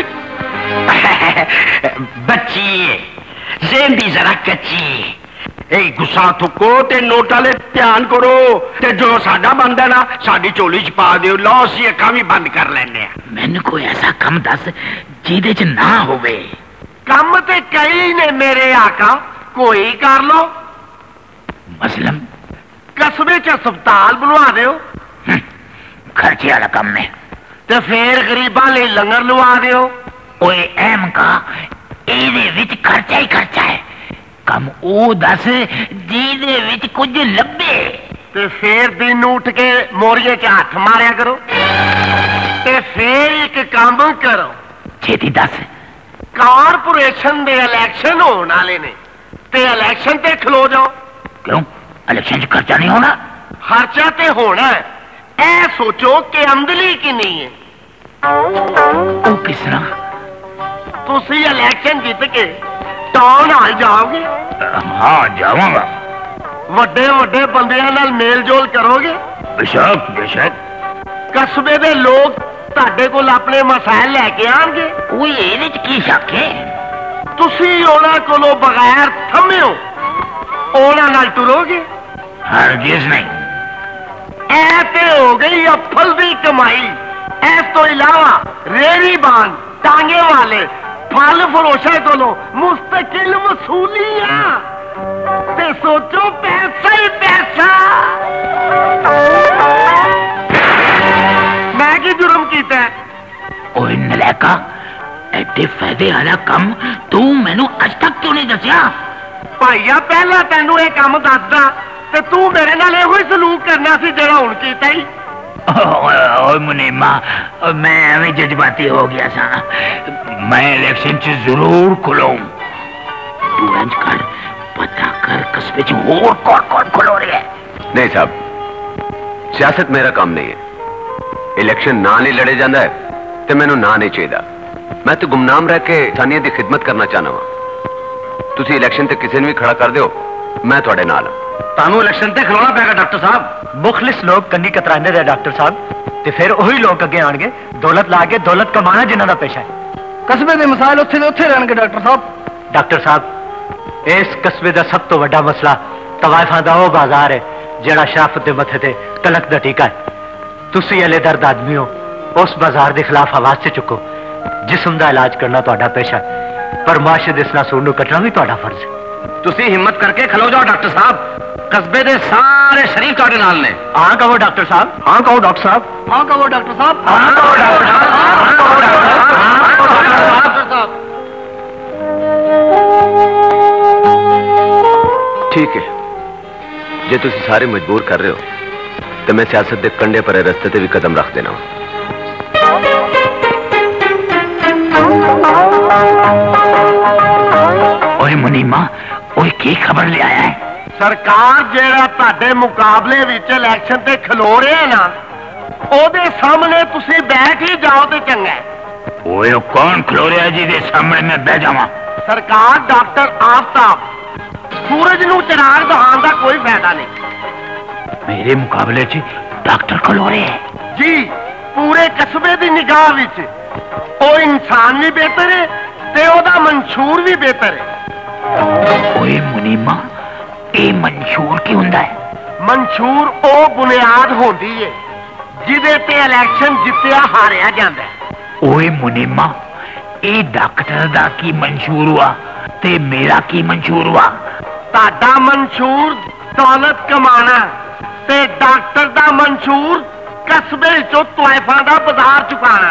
बच्ची जेंदी जरा कच्ची गुस्सा थुको ते नोट वाले ध्यान करो ते जो साडा बनदा ना साडी झोली च पा दिओ। लो असीं अखां भी बंद कर लैने आ। मैनू कोई ऐसा कम दस जिहदे च ना होवे। कम ते कई ने मेरे आका, कोई कर लो। मसलन कस्बे च अस्पताल बनवा दिओ। खर्चे वाला कम ने ते फिर गरीबां लई लंगर लवा दिओ। ओए एम का ਇਹਦੇ ਵਿੱਚ ਖਰਚਾ ਹੀ ਖਰਚਾ ਹੈ। ਕੰਮ ਉਹ ਦੱਸ ਜਿਹਦੇ ਵਿੱਚ ਕੁਝ ਲੱਭੇ। ਤੇ ਫੇਰ ਦਿਨ ਉੱਠ ਕੇ ਮੋਰੀਏ 'ਚ ਹੱਥ ਮਾਰਿਆ ਕਰੋ ਤੇ ਫੇਰ ਇੱਕ ਕੰਮ ਕਰੋ। ਛੇਤੀ ਦੱਸ। ਕਾਰਪੋਰੇਸ਼ਨ ਦੇ ਇਲੈਕਸ਼ਨ ਹੋਣ ਵਾਲੇ ਨੇ ਤੇ ਇਲੈਕਸ਼ਨ ਤੇ ਖਲੋ ਜਾਓ। ਕਿਉਂ? ਇਲੈਕਸ਼ਨ 'ਚ ਖਰਚਾ ਨਹੀਂ ਹੋਣਾ? ਖਰਚਾ ਤੇ ਹੋਣਾ ਹੈ। ਇਹ ਸੋਚੋ ਕਿ ਆਮਦਨੀ ਕਿੰਨੀ ਹੈ। ਉਹ ਕਿਸ ਤਰ੍ਹਾਂ? ਤੁਸੀਂ ਇਲੈਕਸ਼ਨ ਜਿੱਤ ਕੇ ਟਾਊਨ ਹਾਲ ਜਾਓਗੇ। ਹਾਂ ਜਾਵਾਂਗਾ। ਵੱਡੇ ਵੱਡੇ ਬੰਦਿਆਂ ਨਾਲ ਮੇਲ ਜੋਲ ਕਰੋਗੇ। ਬੇਸ਼ੱਕ ਬੇਸ਼ੱਕ। ਕਸਬੇ ਦੇ ਲੋਕ ਤੁਹਾਡੇ ਕੋਲ ਆਪਣੇ ਮਸਾਇਲ ਲੈ ਕੇ ਆਣਗੇ। ਓਏ ਇਹਦੇ 'ਚ ਕੀ ਸ਼ੱਕ ਹੈ? ਤੁਸੀਂ ਉਹਨਾਂ ਕੋਲੋਂ ਬਗੈਰ ਥੰਮਿਓ ਉਹਨਾਂ ਨਾਲ ਟੁਰੋਗੇ। ਹਰਗਿਜ਼ ਨਹੀਂ। ਇਹ ਤੇ ਹੋ ਗਈ ਅਫਲ ਦੀ ਕਮਾਈ। ਇਸ ਤੋਂ ਇਲਾਵਾ ਰੇਹੜੀ ਬਾਨ ਟਾਂਗੇ ਵਾਲੇ फल फरोशा को मुस्तकिल वसूलियां ते सोचो पैसा ही पैसा। मैं की जुर्म किया? ओए नलैका एडे फायदे वाला कम तू मैनू अज तक क्यों नहीं दसिया? भाईया पहला तेनू ये काम दसदा ते तू मेरे नाल इहो ही सलूक करना सी जेड़ा हुण कीता ही। ओए मुनीमा मैं एवं जज्बाती हो गया सा। मैं इलेक्शन च जरूर खुलाऊं। तू इंज कर पता कर कस्बे च होर कौन खुलो रहा है। नहीं साहब सियासत मेरा काम नहीं है। इलेक्शन ना नहीं लड़े जाता है तो मैनू ना नहीं चाहिए। मैं तो गुमनाम रह के इंसानियत की खिदमत करना चाहना वा। तुसी इलेक्शन ते किसी ने भी खड़ा कर दियो मैं तुहाडे नाल हां। तानू इलेक्शन ते खलोना पेगा डॉक्टर साहब। मुखलिस लोग कंगी कतराने रहे डॉक्टर साहब ते फिर वही लोग अगे आएंगे दौलत ला के दौलत कमाना जिन्हों का पेशा है। कस्बे के मसाइल उत्थे दे उत्थे रहणगे डॉक्टर साहब। डॉक्टर साहब इस कस्बे का सब तो बड़ा मसला तवायफा का वो बाजार है जिहड़ा शराफत के मथे ते तलक का टीका है। तुसी अले दर्द आदमी हो उस बाजार के खिलाफ आवाज से चुको। जिस्म का इलाज करना तुहाडा पेशा है पर माशे दे सूर नूं कटना भी तुहाडा फर्ज है। तुसी हिम्मत करके खलो जाओ डॉक्टर साहब। कस्बे दे सारे शरीफ तुहाडे नाल ने। हाँ कहो डॉक्टर साहब। हाँ कहो डॉक्टर साहब। हाँ कहो डॉक्टर साहब। हाँ कहो डॉक्टर साहब। हाँ कहो डॉक्टर साहब। ठीक है जे तुसी सारे मजबूर कर रहे हो तो मैं सियासत के कंडे परे रस्ते ते भी कदम रख देना। ओए मुनीमा ओए की खबर ले आया है? सरकार जेड़ा ताडे मुकाबले विच इलेक्शन ते खलो रहे ना ओदे सामने तुसी बैठ ही जाओ ते चंगा है। ओए कौन खलो रहा है जिहदे सामने मैं बैठ जावां? सरकार डॉक्टर आफ्ताब। सूरज नूं चिराग दिखाने का कोई फायदा नहीं। मेरे मुकाबले च डॉक्टर खलो रहे हैं? जी पूरे कस्बे दी निगाह विच ओ इंसान भी बेहतर है ते ओदा मंशूर भी बेहतर है। ओए मुनीमा ये मंशूर की हुंदा है? मंशूर ओ बुनियाद होंदी है जिदे ते इलेक्शन जितया हारिया जांदा है। ओए मुनीमा ये डॉक्टर दा की मंशूर हुआ ते मेरा की मंशूर हुआ? ताड़ा मंशूर दौलत कमाना ते डॉक्टर दा मंशूर कस्बे चो तवायफा दा बाजार चुकाना।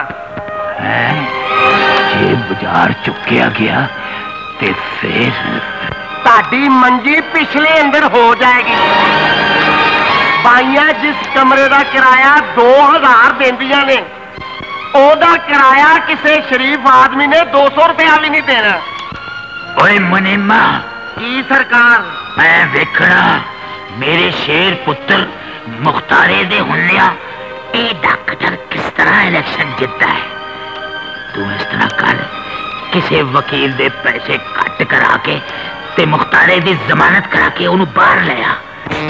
जे बाजार चुकिया गया ते फिर ताड़ी मंजी पिछले अंदर हो जाएगी। बाइया जिस कमरे का किराया 2000 देंदियां ने ओदा किराया किसी शरीफ आदमी ने 200 रुपया भी नहीं देना। ओए मुनीमा की सरकार मैं वेखना मेरे शेर पुत्र मुख्तारे दे हुन्निया ये डॉक्टर किस तरह इलेक्शन जीतता है। तू इस तरह कर, किसी वकील दे पैसे कट करा के ते मुख्तारे दी जमानत करा के उन्हें बाहर ले आ।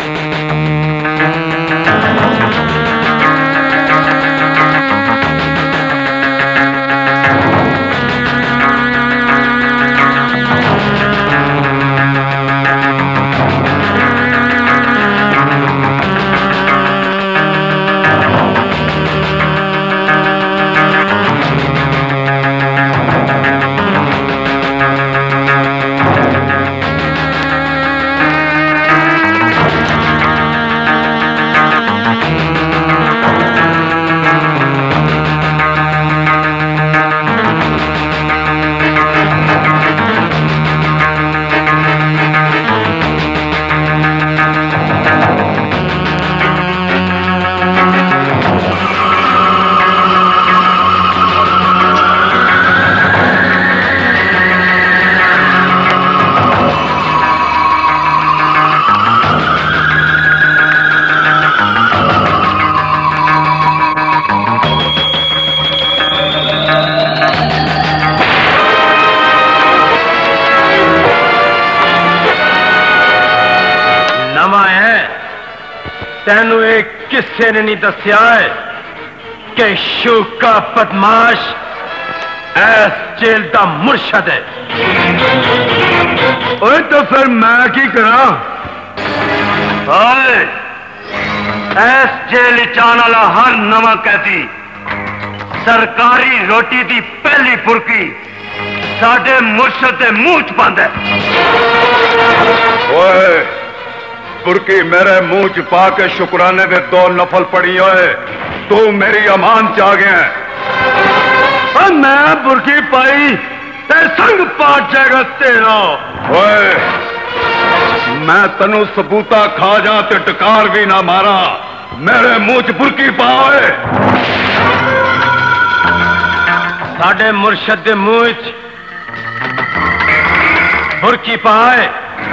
तेनू एक किस्से ने नहीं दसिया है कि शूका बदमाश ऐस जेल का मुर्शद है। ओए तो फिर मैं की करा? ऐस जेल चाण वाला हर नवा कैदी सरकारी रोटी की पहली फुरकी साडे मुर्शद के मुंह च पांदा है। बुरकी मेरे मुंह च पा के शुक्राने दे 2 नफल पड़ी होए तू मेरी अमान च आ गया। मैं बुरकी पाई ते संग पाट जाएगा तेरा। ओए मैं तनु सबूता खा जा ते टकार भी ना मारा, मेरे मुंह च बुरकी पाए। साडे मुर्शद दे मुंह च बुरकी पाए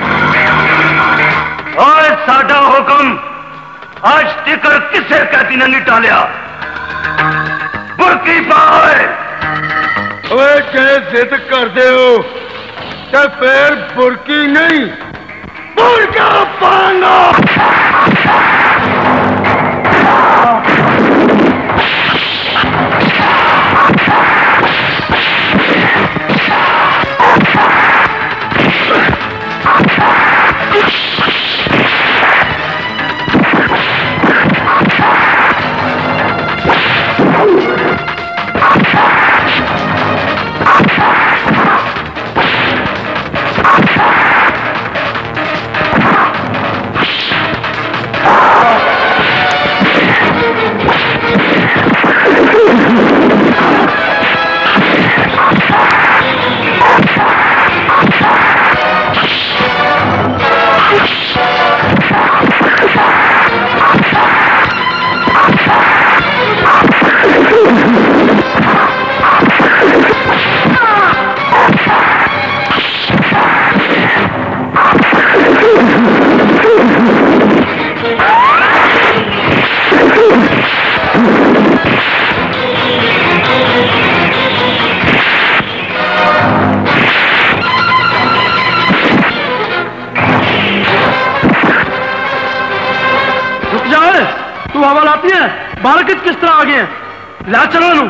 और साडा हुक्म आज तिकर किसे कैदी ने नहीं टालिया। बुरकी पाए। ओए के जिद कर दे हो तो फिर बुरकी नहीं बुरका पाऊंगा। बालक किस तरह आ गए हैं? ला चलो नू।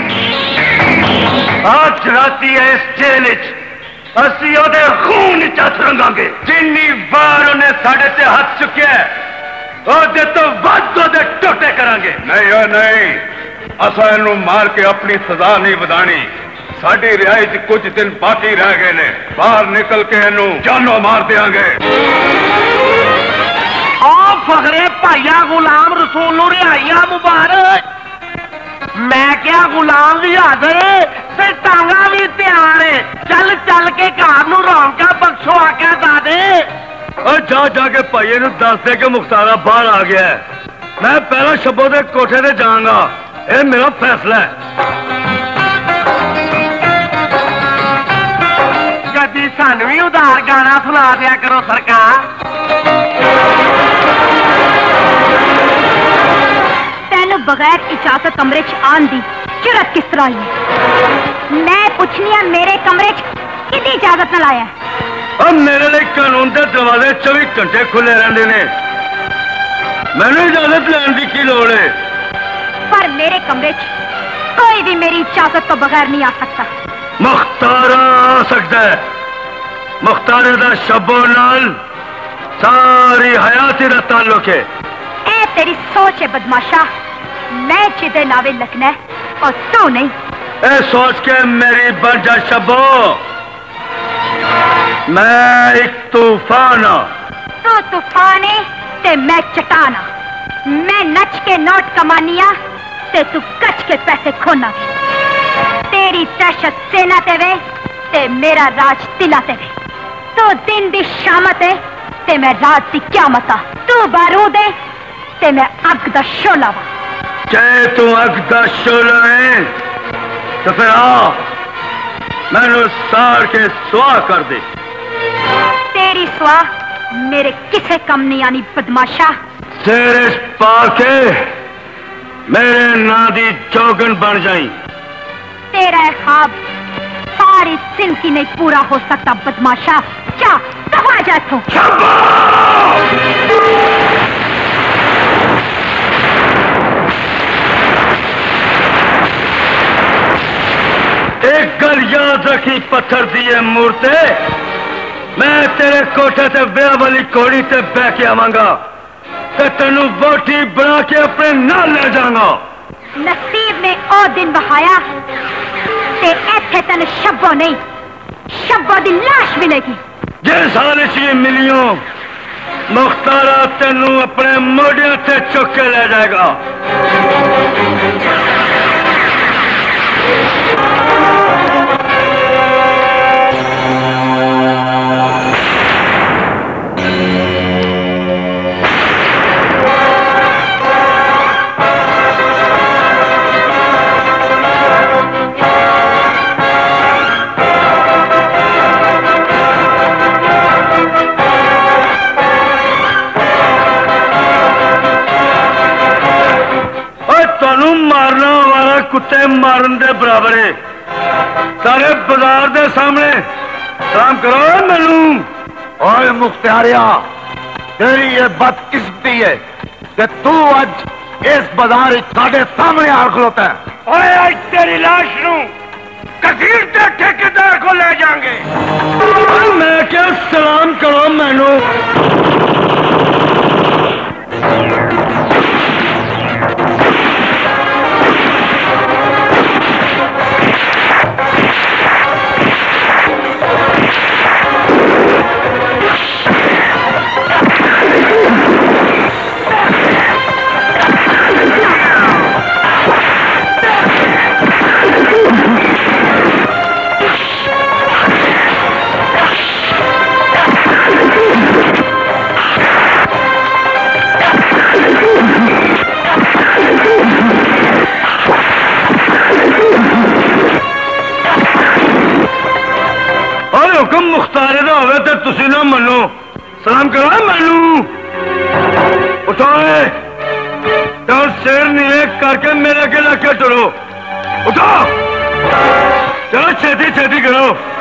आज राती है इस जेल असी ओदे खून चथ रंगांगे। जिन्नी बार उन्हें साढ़े ते हाथ चुके ओदे तो वध ओदे टोटे करांगे। नहीं ओ नहीं, असा इनू मार के अपनी सजा नहीं वधानी। साडी रिहाई च कुछ दिन बाकी रह गए ने, बाहर निकल के इनू जानो मार देंगे। फखरे भाइया गुलाम रसूल रिहाइया मुबारक। मैं क्या गुलाम भी हाजिर ते टांगा भी तैयार है। चल चल के घर नू रौनका बख्शो आके दादे। और जा जाके भाइये नू दस दे के मुख्तारा बाहर आ गया है। मैं पहला शब्बो दे कोठे ते जाऊंगा, ये मेरा फैसला है। कदी सानू भी उधार गाना सुना दिया करो सरकार। बगैर इजाजत कमरे च आन दी जुरत किस तरह आई? मैं पुछनी है मेरे कमरे च किदी इजाजत न लाया? और मेरे लिए कानून के दरवाजे 24 घंटे खुले रहते ने, मैंने इजाजत लेने की की लोड़ है? पर मेरे कमरे च कोई भी मेरी इजाजत तो बगैर नहीं आ सकता। मुख्तारा आ सकता है। मुख्तारे दा शब्बो नाल सारी हयाती दा ताल्लुक है। ए तेरी सोच है बदमाशा, मैं जिदे नावे लगना है और तू नहीं। ए सोच के मेरी बन जा शब्बो, मैं एक तूफान हाँ। तू तूफान है ते मैं चटाना, मैं नच के नोट कमानिया ते तू कच के पैसे खोना। तेरी दहशत सेना ते वे ते मेरा राज दिला ते वे। तू दिन दी शामत है ते मैं रात दी क्यामत आ। तू बारूद है ते मैं अग दा शोला वा। चाहे तू अग दा शोला है तो फिर आ मैनू साड़ के सुहा कर दे। तेरी सुहा मेरे किसे कम नहीं आनी बदमाशा। तेरे पाके मेरे ना दी जोगन बन जाई। तेरा ख्वाब सारी जिंदगी नहीं पूरा हो सकता बदमाशा। जा दफा जा तू। एक गल याद रखी पत्थर दिए मूर्ते, मैं तेरे कोठे ते ब्याह वाली घोड़ी ते बह के आवांगा ते तेनू बोटी बना के अपने नाल ले जाऊंगा। नसीब ने ओ दिन बहाया ते इत्थे तेन शब्बो नहीं, शब्बो दी लाश मिलेगी। जिस हाल च मिलियो मुख्तारा तेनू अपने मोढ़िया से चुक के ले जाएगा। मारना वाला कुत्ते मारन दे बराबर है। सारे बाजार दे सामने सलाम करो मैनू। ओए मुख्तारिया, तेरी ये बदकिस्मती है कि तू आज इस बाजार साढ़े सामने आ खलोता है। ओए आज तेरी लाश नू कसीर के ठेकेदार को ले जाएंगे। मैं क्या सलाम करो मैनू। हुक्म मुख्तारे का होवे तो तुसी ना मनो। सलाम करो मैनू। उठाओ तो सिर नीले करके मेरे अगे लगे टुरो। उठो चलो छेती छेती करो।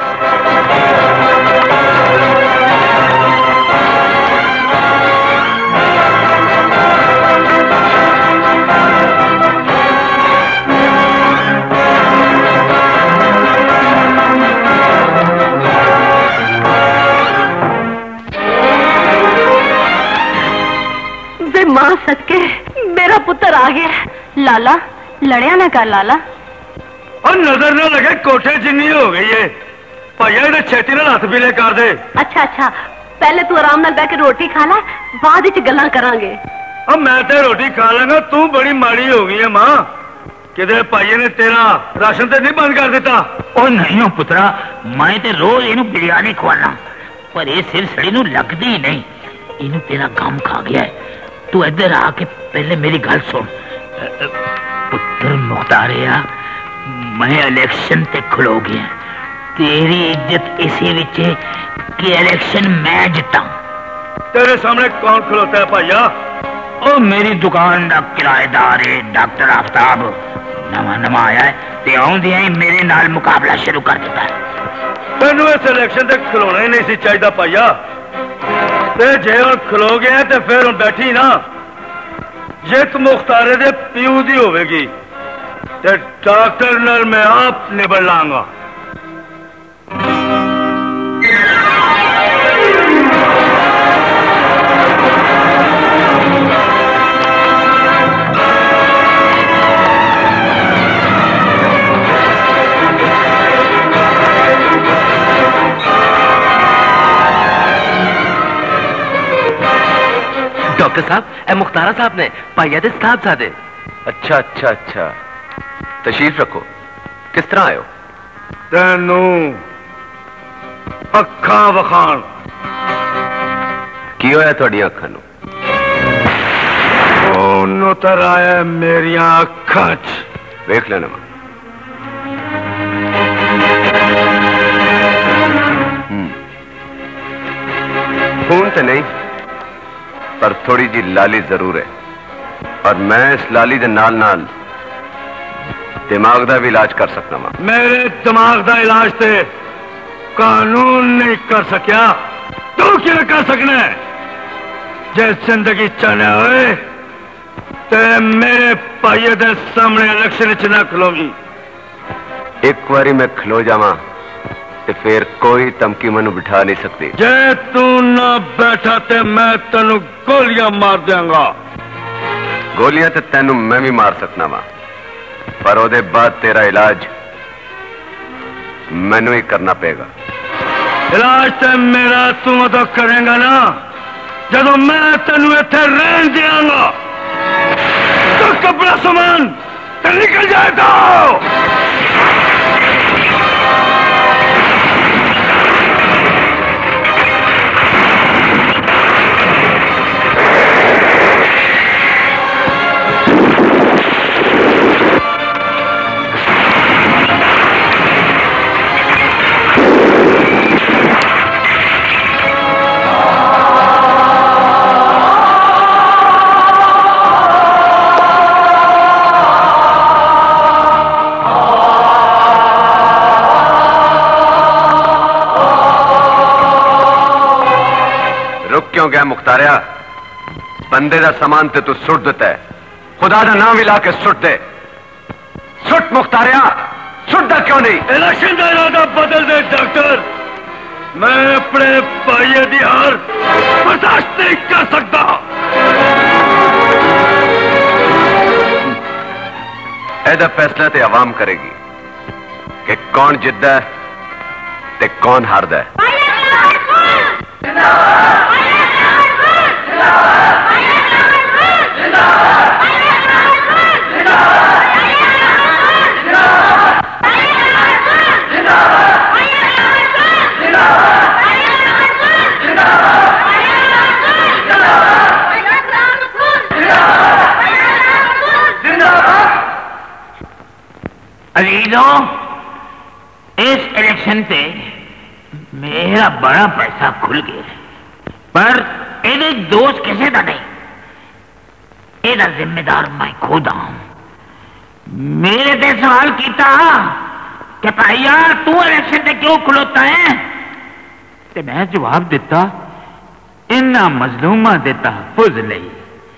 मां सदके मेरा पुत्र आ गया। लाला लड़िया ना कर लाला। और नजर न लगे कोठे जिन्नी हो गई है। भाइया इन्हें छेती ना हाथ भी ले कर दे। अच्छा अच्छा, पहले तू आराम नाल बैठ के रोटी खा ला, बाद विच गल्लां करांगे। अब मैं तो रोटी खा लांगा, तू बड़ी माड़ी हो गई है मां। किधर भाइये ने तेरा राशन तो नहीं बंद कर दिता? ओ नहीं हो पुत्रा, मैं तो रोज इनू बिरयानी खवाना, पर ये सिर सड़ी नू लगदी ही नहीं। इनू तेरा काम खा गया है। तू इधर आके पहले मेरी गल सुन। पुत्र मुख्तारिया, मैं इलेक्शन ते खड़ो गया। तेरी इज्जत इसी विच है कि इलेक्शन मैं जिता। तेरे सामने कौन खलोता है भाइया? ओ मेरी दुकान का किराएदार है डॉक्टर आफ्ताब नवा नवा आया है ते आउंदियां ही मेरे नाल मुकाबला शुरू कर दिता है। तेन इस इलेक्शन तक खिलौना ही नहीं सी चाहिए पाइया ते जे हुण खलो गया ते फिर हुण बैठी ना जित मुख्तारे दे प्यू दी होवेगी ते डॉक्टर नाल मैं आप निबड़ लांगा। डॉक्टर साहब मुख्तारा साहब ने पाइया दे साहब सादे। अच्छा अच्छा अच्छा तशरीफ रखो। किस तरह आयो? तेनू अखा वखान की होया तुहाडियां अखां नूं? उतर आया मेरिया अखां च। वेख लेना खून तो नहीं पर थोड़ी जी लाली जरूर है और मैं इस लाली दे नाल नाल दिमाग का भी इलाज कर सकता वा। मेरे दिमाग का इलाज ते कानून नहीं कर सकिया तू क्या कर सकना है? जे जिंदगी चाहना होए ते मेरे भाई दे सामने इलेक्शन च ना खलोगी। एक बारी मैं खलो जावा ते फिर कोई धमकी मैनू बिठा नहीं सकती। जे तू ना बैठा ते मैं तेनू गोलियां मार देंगा। गोलियां ते तेनू मैं भी मार सकना वा पर ओदे बाद तेरा इलाज मैनू ही करना पेगा। इलाज ते मेरा तू तो करेगा ना जदों मैं तेनू इत्थे रहन देंगा। तो कपड़ा सामान ते निकल जाएगा। क्यों गया मुख्तारिया? बंदे का सामान ते तू सुट देता है, खुदा का नाम भी ला के सुट दे। सुट मुख्तारिया, सुटदा क्यों नहीं? इलेक्शन का इरादा बदल दे डॉक्टर। मैं अपने भाई की हार बर्दाश्त नहीं कर सकता। ऐसा फैसला ते अवाम करेगी कि कौन जिद्दा है ते कौन हारदा है। अजीजों, इस इलेक्शन से मेरा बड़ा पैसा खुल गया पर ये दोष किसी का नहीं, ਇਹਦਾ जिम्मेदार मैं खुद हूं। मेरे से सवाल किया कि भाईया तू इलेक्शन से क्यों खलोता है ते मैं जवाब दिता इन्ना मजलूमा दे तहफुज लई,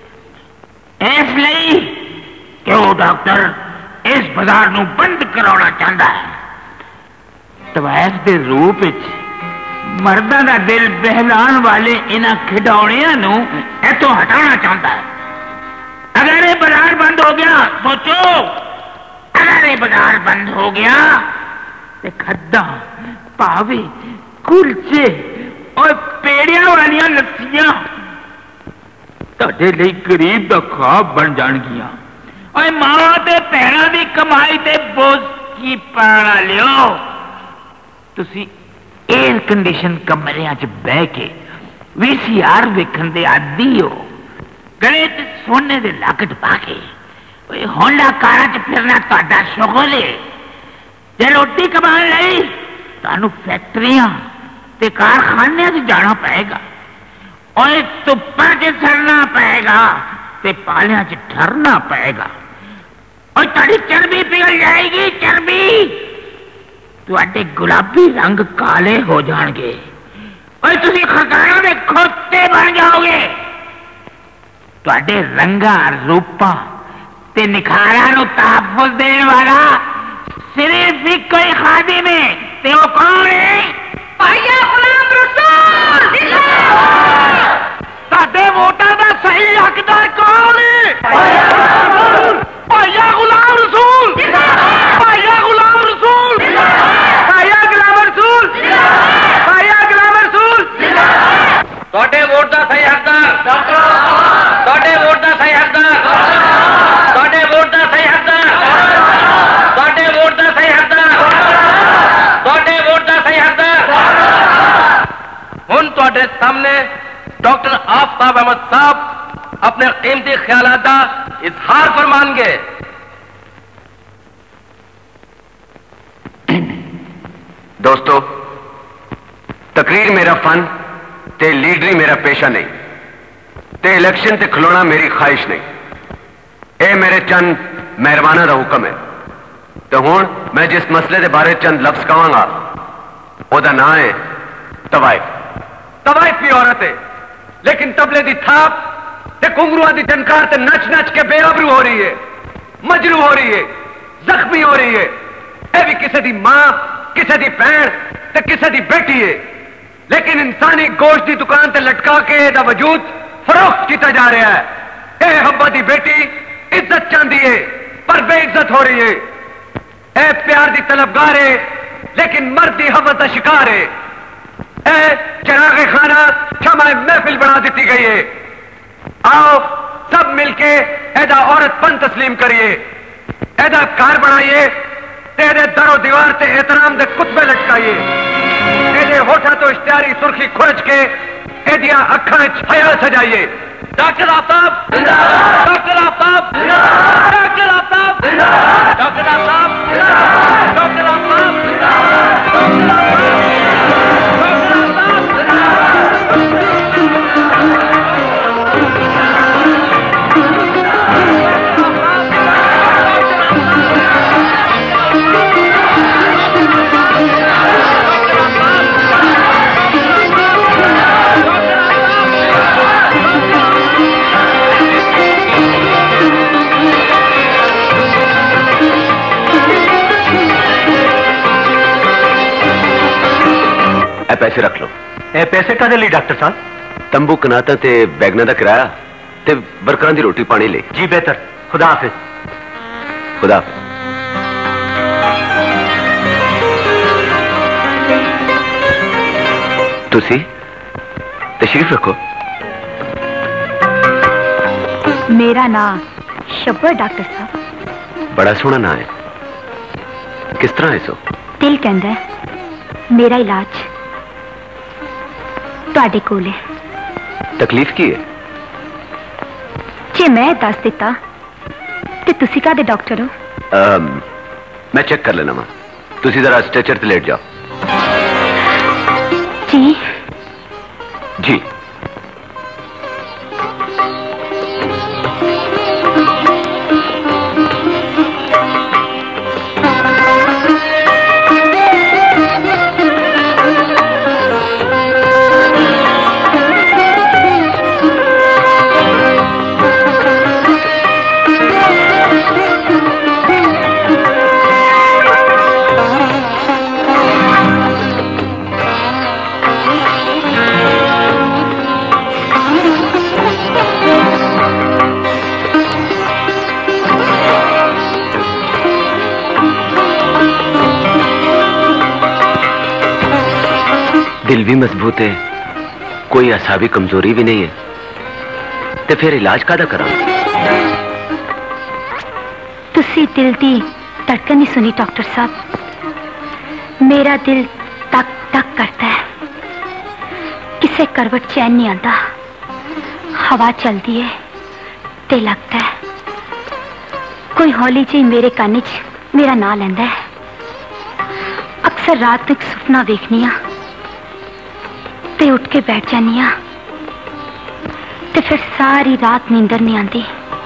इसलिए कि वो डॉक्टर इस बाजार नू बंद कराना चाहता है। तवैस के रूप मर्दां दा दिल बहलान वाले इन्हां खिडौणियां नू इथों हटाना चाहता है। अगर ये बाजार बंद हो गया, सोचो अगर ये बाजार बंद हो गया तो खद्दा पावे कुलचे और पेड़ियां वाली लस्सियां तुहाडे लई गरीब दा ख्वाब बन जाणगियां। और मां ते भैणां दी कमाई ते बोझ की पाना लियो। तुसी एयर कंडीशन कमरियां च बह के VCR वेखण दे आदी हो, गले च सोने दे लाकट पा के होंडा कारां च फिरना तुहाडा शुगल है। जे रोटी कमाण लई तुहानू फैक्ट्रियां ते कारखानियां च जाना पएगा और धुप्पां च सड़ना पएगा ते पालियां च ठरना पेगा और ताड़ी चर्बी पिघल जाएगी। चर्बी तुहाडे गुलाबी रंग काले हो जाएंगे और तुसी खरकाना दे खोते बन जाओगे। तुहाडे रंगा रूपा ते निखारा नु तहफ्फुज़ देने वाला सिर्फ ही कोई खादिम है। ते वो कौन है? भाईया गुलाम रसूल साडे वोटां दा सही हकदार कौन है? भाईया गुलाम रसूल भाईया गुलाम रसूल भाईया गुलाम रसूल भाईया गुलाम रसूल ਤੁਹਾਡੇ ਵੋਟ ਦਾ ਸਹੀ ਹੱਕਦਾਰ ਤੁਹਾਡੇ ਵੋਟ ਦਾ ਸਹੀ ਹੱਕਦਾਰ ਤੁਹਾਡੇ ਵੋਟ ਦਾ ਸਹੀ ਹੱਕਦਾਰ ਤੁਹਾਡੇ ਵੋਟ ਦਾ ਸਹੀ ਹੱਕਦਾਰ ਤੁਹਾਡੇ ਵੋਟ ਦਾ ਸਹੀ ਹੱਕਦਾਰ। ਹੁਣ ਤੁਹਾਡੇ ਸਾਹਮਣੇ डॉक्टर आफ्ताब अहमद साहब अपने कीमती ख्यालात का इजहार फरमाएंगे। दोस्तों, तकरीर मेरा फन ते लीडरी मेरा पेशा नहीं ते इलेक्शन ते खलोना मेरी ख्वाहिश नहीं। ए मेरे चंद मेहरबाना का हुक्म है। तो हुण मैं जिस मसले के बारे चंद लफ्ज कहांगा ओदा नाम है तवाइफ। तवाइफ भी औरत है लेकिन तबले दी थाप ते घुंघरूआं दी झनकार ते नच नच के बेआबरू हो रही है, मजरू हो रही है, जख्मी हो रही है। यह भी किसी दी मां, किसी दी भैन ते किसी दी बेटी है। लेकिन इंसानी गोश्त की दुकान ते लटका के एदा वजूद फरोख्त किया जा रहा है। ए हब्बा दी बेटी इज्जत चाहती है पर बेइज्जत हो रही है। ए प्यार दी तलबगार है लेकिन मर्द दी हवस का शिकार है। चरागे खाना क्षमाए महफिल बना दी गई है। आओ सब मिलके एदा औरतपन तस्लीम करिए, एदा घर बनाइए, तेरे दरो दीवार से एहतराम दे कुतबे लटकाइए, एदे होठा तो इश्तियारी सुर्खी खुरच के एदिया अखां च हया सजाइए। Doctor Aftab doctor Aftab doctor Aftab doctor Aftab doctor Aftab पैसे रख लो। ए पैसे का लिए डॉक्टर साहब? तंबू कनाता ते बैगना दा किराया ते वर्करां दी रोटी पानी ले। जी बेहतर। खुदा हाफिज। खुदा हाफिज। तुसी तशरीफ रखो। मेरा नाम शब्बर डॉक्टर साहब। बड़ा सोहना नाम है। किस तरह है सो? दिल कहंदा है मेरा इलाज तुहाडे कोल है। तकलीफ की है? जे मैं दस दिता ते तुसी कादे डॉक्टर हो? मैं चेक कर लेना। तुसी जरा स्ट्रेचर ते लेट जाओ। जी जी। दिल भी मजबूत है, कोई असाबी कमजोरी भी नहीं है, तो फिर इलाज कादा करा? तुसी दिल दी धड़कन नहीं सुनी डॉक्टर साहब। मेरा दिल तक तक करता है, किसे करवट चैन नहीं आता। हवा चलती है ते लगता है कोई हौली जी मेरे कान च मेरा ना लेंदा है। अक्सर रात एक सुपना देखनी ते उठ के बैठ जानी। ते फिर सारी रात नींदर नहीं आती।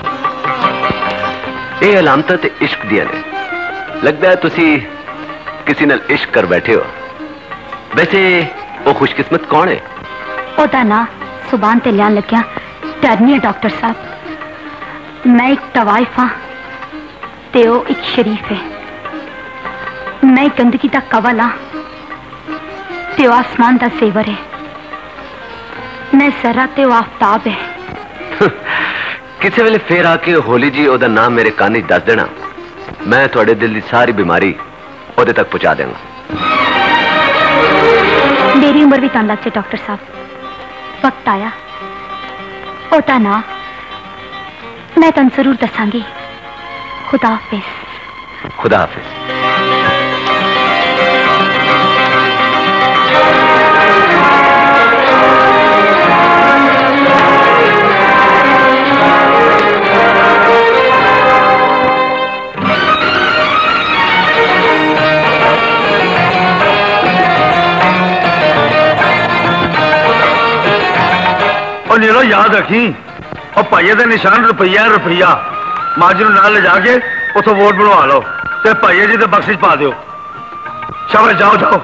ये अलामत ते इश्क दिया ने। लगता है तुसी किसी नाल इश्क कर बैठे हो। वैसे वो खुशकिस्मत कौन है? ओदा ना सुबान ते लियान लग्या डरनी है डॉक्टर साहब। मैं एक तवाइफ हाँ ते ओ एक शरीफ है। मैं गंदगी दा कवल हाँ ते ओ आसमान दा सेवर है। मैं जरा ते ओ आफ्ताब है। किसी वेले फिर आके होली जी ओदा नाम मेरे कान च दस देना, मैं थोड़े दिल की सारी बीमारी ओदे तक पहुंचा देंगा। मेरी उम्र भी तन लग जाए डॉक्टर साहब। वक्त आया ओदा ना मैं तन जरूर दसांगी। खुदा हाफिज। खुदा हाफिज। और नीलो याद रखी और भाइये का निशान रुपया रुपया माजी नाल ले जाके उतो वोट बनवा लो ते भाइये जी तो बख्शिश पा दियो। शाबाश जाओ जाओ।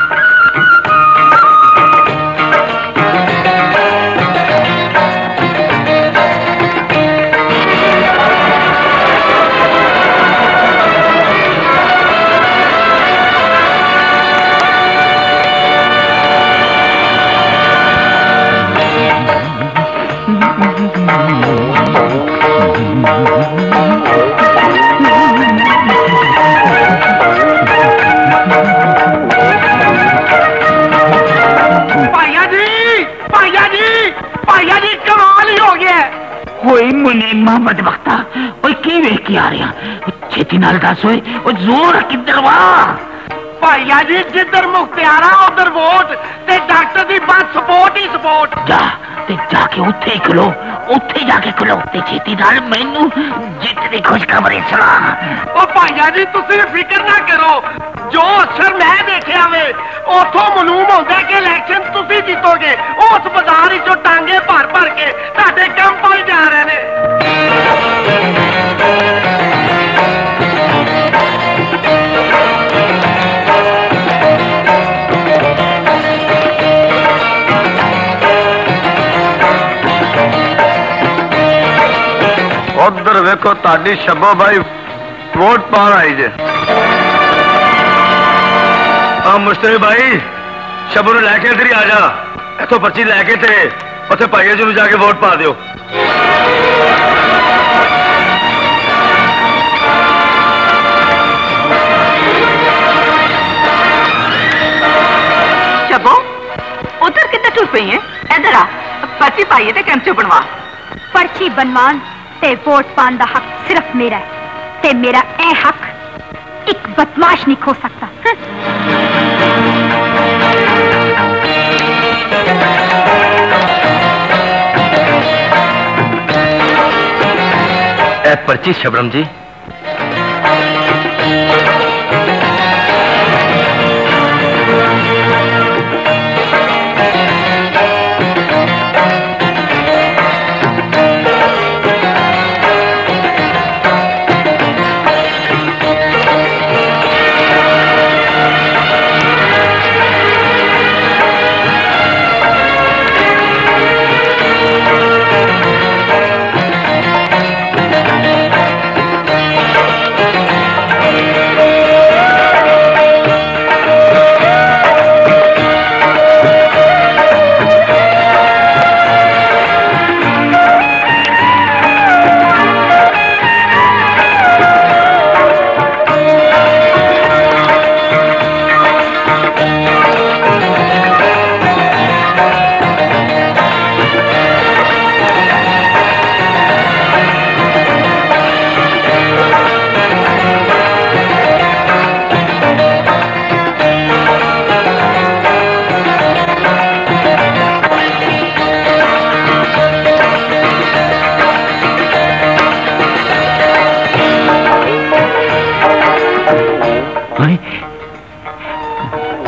मुनीमा बदबख्ता की वेख के आ रहा छेती नाल दस होए जोर किधर वा भाइया जी जिधर मुख्तियारा उधर वोट ते डॉक्टर दी बात सपोर्ट ही सपोर्ट। जा ते जाके उत्थे ही खलो उत्थे जाके खलो ते छेती नाल मैनू जितनी खुशखबरी सुना। ओ भाइया जी तुसी फिक्र ना करो जो अक्सर मैं देखा वे उथों मालूम होंदा कि इलेक्शन तुसी जीतोगे। उस बाजार चो टांगे भर भर के तुहाडे काम पल जा रहे ने। उधर वेखो ताड़ी शब्बो भाई वोट पान आई जे। मुश्तरी भाई शब्बो लैके इधर ही आ जा। इथों पर्ची लैके ते उत्थे भाइये जी जाके वोट पा दियो। शब्बो उधर किधर टूट पई है? इधर आ पर्ची पाइए ते कैंप चो बनवा। पर्ची बनवान ते वोट पान दा हक सिर्फ मेरा है ते मेरा ए हक एक बदमाश नहीं खो सकता। ए पर्ची शबनम जी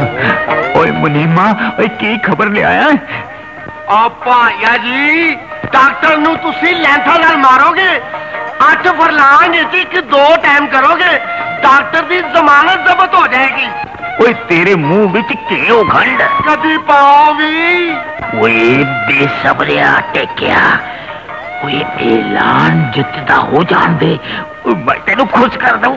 मुनीमा की खबर ले आया? भाइया जी डॉक्टर नू तुसी लैंथा नाल मारोगे 8 फरलांग एक 2 टाइम करोगे डॉक्टर की जमानत जब्त हो जाएगी। ओए तेरे मुंह विच घिओ खंड कदी पाओ भी ओए बेसबरिया टेकिया ओए ऐलान जितदा हो जान दे मैं तेनू खुश कर दूं।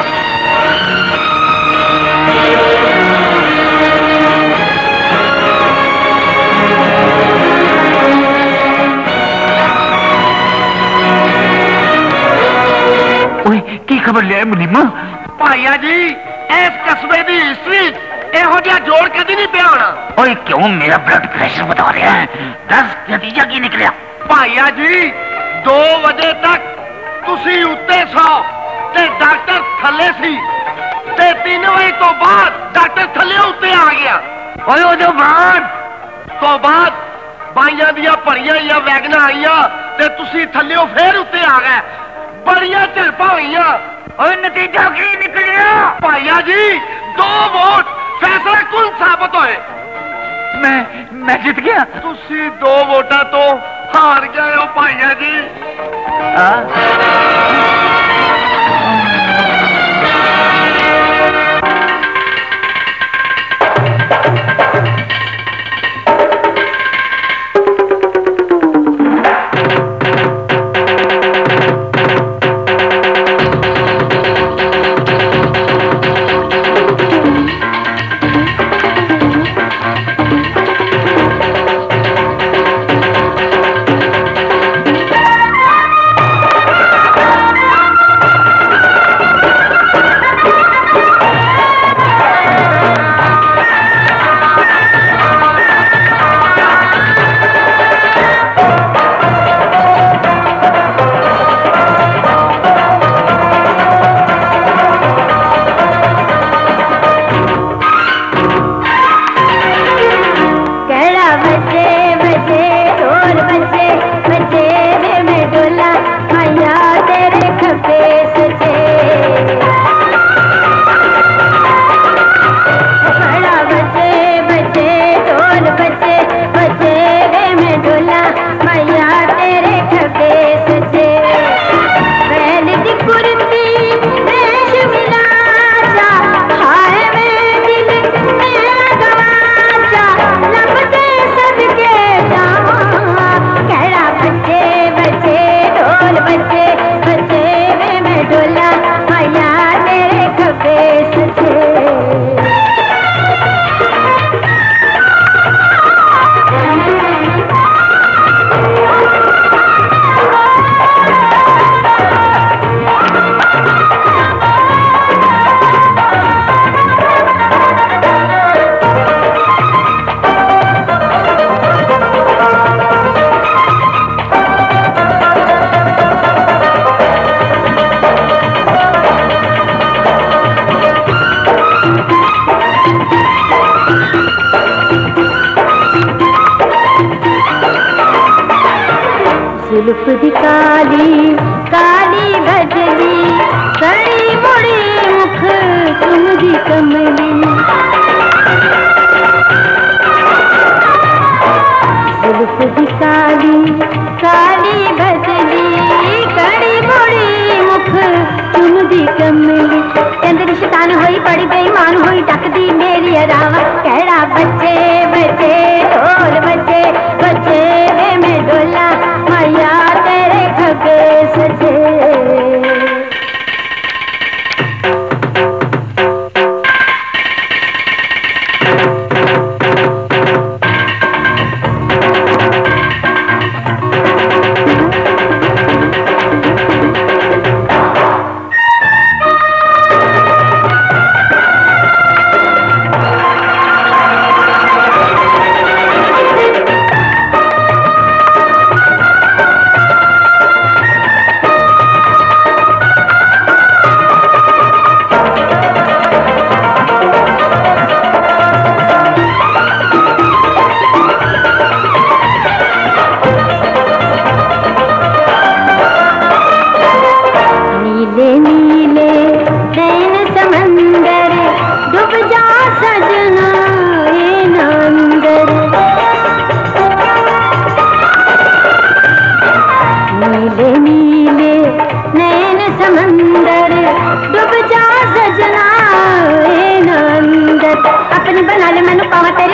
ओए की खबर लिया मुनीमा? भाइया जी इस कस्बे की हिस्ट्री एहो जिहा जोड़ कदी नहीं पिया होना। ओए क्यों मेरा ब्लड प्रेशर बता रहा है? 10 नतीजा की निकलिया? भाइया जी 2 बजे तक तुसी उत्ते सो ते डॉक्टर थले सी ते 3 बजे तो बाद डॉक्टर थले उत्ते आ गया। ओए ओदे बाद भाइया दिया भरियां या वैगना आईया ते तुसी थल्लियों फिर उत्ते आ गए। बड़िया झड़पा हुई और नतीजा की निकलिया? भाइया जी 2 वोट फैसला कौन साबित होए? मैं जीत गया। तुसी 2 वोटा तो हार गए हो भाइया जी। जुल्फ दी काली काली गजली कड़ी मुड़ी मुख तुमदी कमली जुल्फ दी काली काली गजली कड़ी मुड़ी मुख तुमदी कमली कहंदे शैतान होई बड़ी बेईमान होई डकदी मेरी रावा कहड़ा बच्चे बच्चे ढोल बच्चे बच्चे वे में डोला मैया तेरे खगे सजे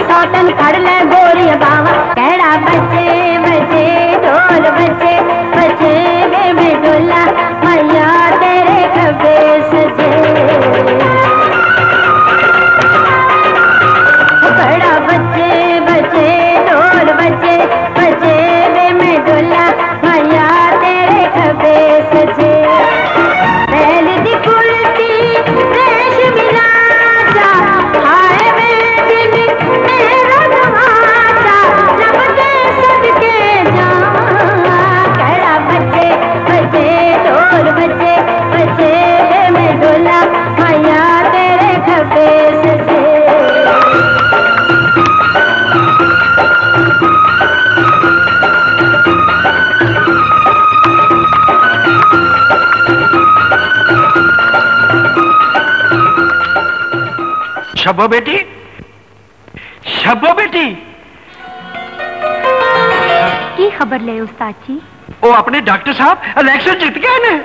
सौतन कर ले गोरी बावा कहड़ा बच्चे बच्चे ढोल बच्चे बच्चे वे में डोला मैया तेरे खबे सजे बड़ा बच्चे बच्चे ढोल बच्चे बच्चे वे में डोला मैया तेरे खबे सजे पहली दी कुर्ती रेश मिला जा हाय में दिन तेरा नवाजा लब के सदके जा कहड़ा बच्चे बच्चे ढोल बच्चे बच्चे वे में डोला मैया तेरे खबे सजे शब्बो बेटी, शब्बो बेटी की खबर ले उस्ताद जी? वो अपने डॉक्टर साहब इलेक्शन जीत गए ने।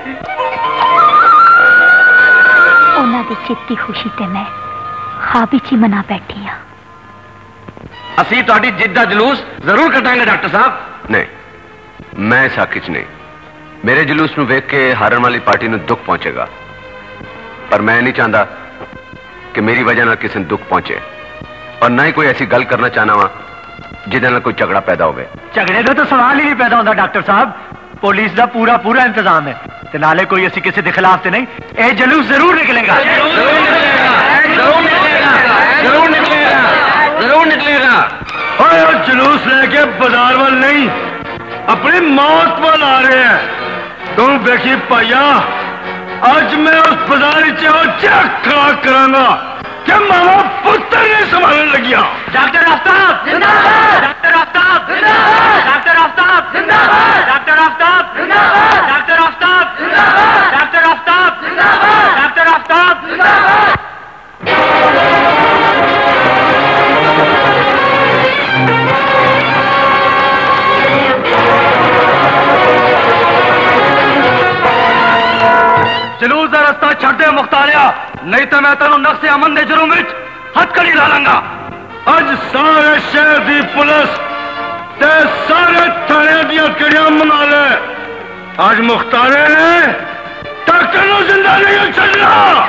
उन्हां दी जित दी खुशी ते मैं खाबी च मना बैठी हाँ। असी तुहाडी जिद दा जुलूस जरूर कटांगे डॉक्टर साहब। नहीं, मैं इस हक च नहीं। मेरे जुलूस में वेख के हारन वाली पार्टी में दुख पहुंचेगा, पर मैं नहीं चाहता कि मेरी वजह ना किसी दुख पहुंचे, और ना ही कोई ऐसी गल करना चाहना वा जिदे कोई झगड़ा पैदा हो। झगड़े का तो सवाल ही नहीं पैदा होता डॉक्टर साहब। पुलिस का पूरा पूरा इंतजाम है, ते नाले कोई ऐसी किसी के खिलाफ तो नहीं। ये जुलूस जरूर निकलेगा, जरूर निकलेगा। और जुलूस लेके बाजार वाल नहीं, अपनी मौत वाल आ रहे हैं। तुम देखी पाइया, आज मैं उस बाजार चेक खड़ा करांगा कि मामा पुत्र नहीं संभालने लगिया। डॉक्टर आफ्ताब जिंदाबाद, डॉक्टर आफ्ताब जिंदाबाद, डॉक्टर आफ्ताब जिंदाबाद, डॉक्टर आफ्ताब जिंदाबाद, डॉक्टर आफ्ताब जिंदाबाद, डॉक्टर आफ्ताब जिंदाबाद, डॉक्टर आफ्ताब जिंदाबाद। जुलूस का रास्ता छड़ दे मुख्तारिया, नहीं तो मैं तेन नक्शे अमन के जुर्म विच हथकड़ी ला लांगा। अज सारे शहर की पुलिस ते सारे थाने दियां कड़ियां मना ले। आज मुख्तारे ने डॉक्टर को जिंदा नहीं छड़ना।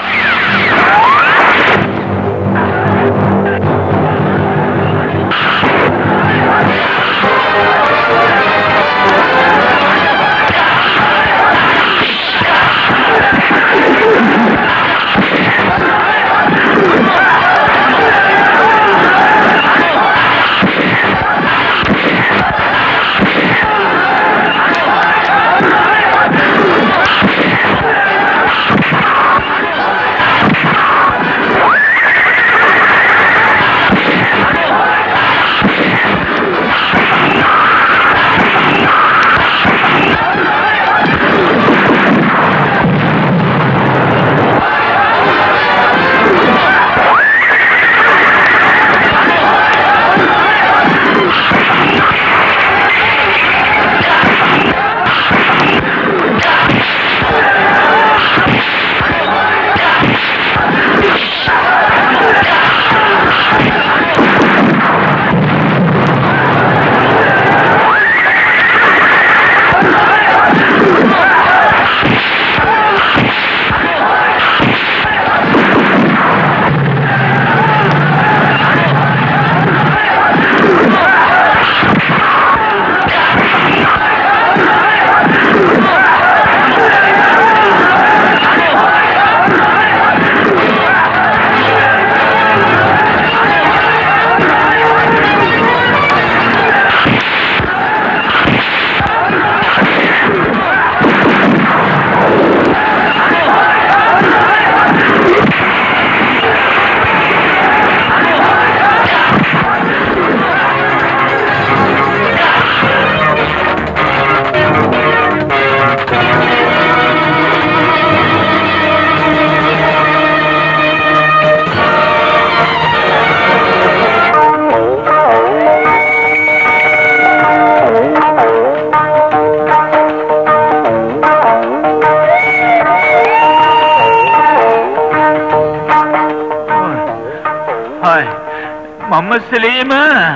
मोहम्मद सलीम,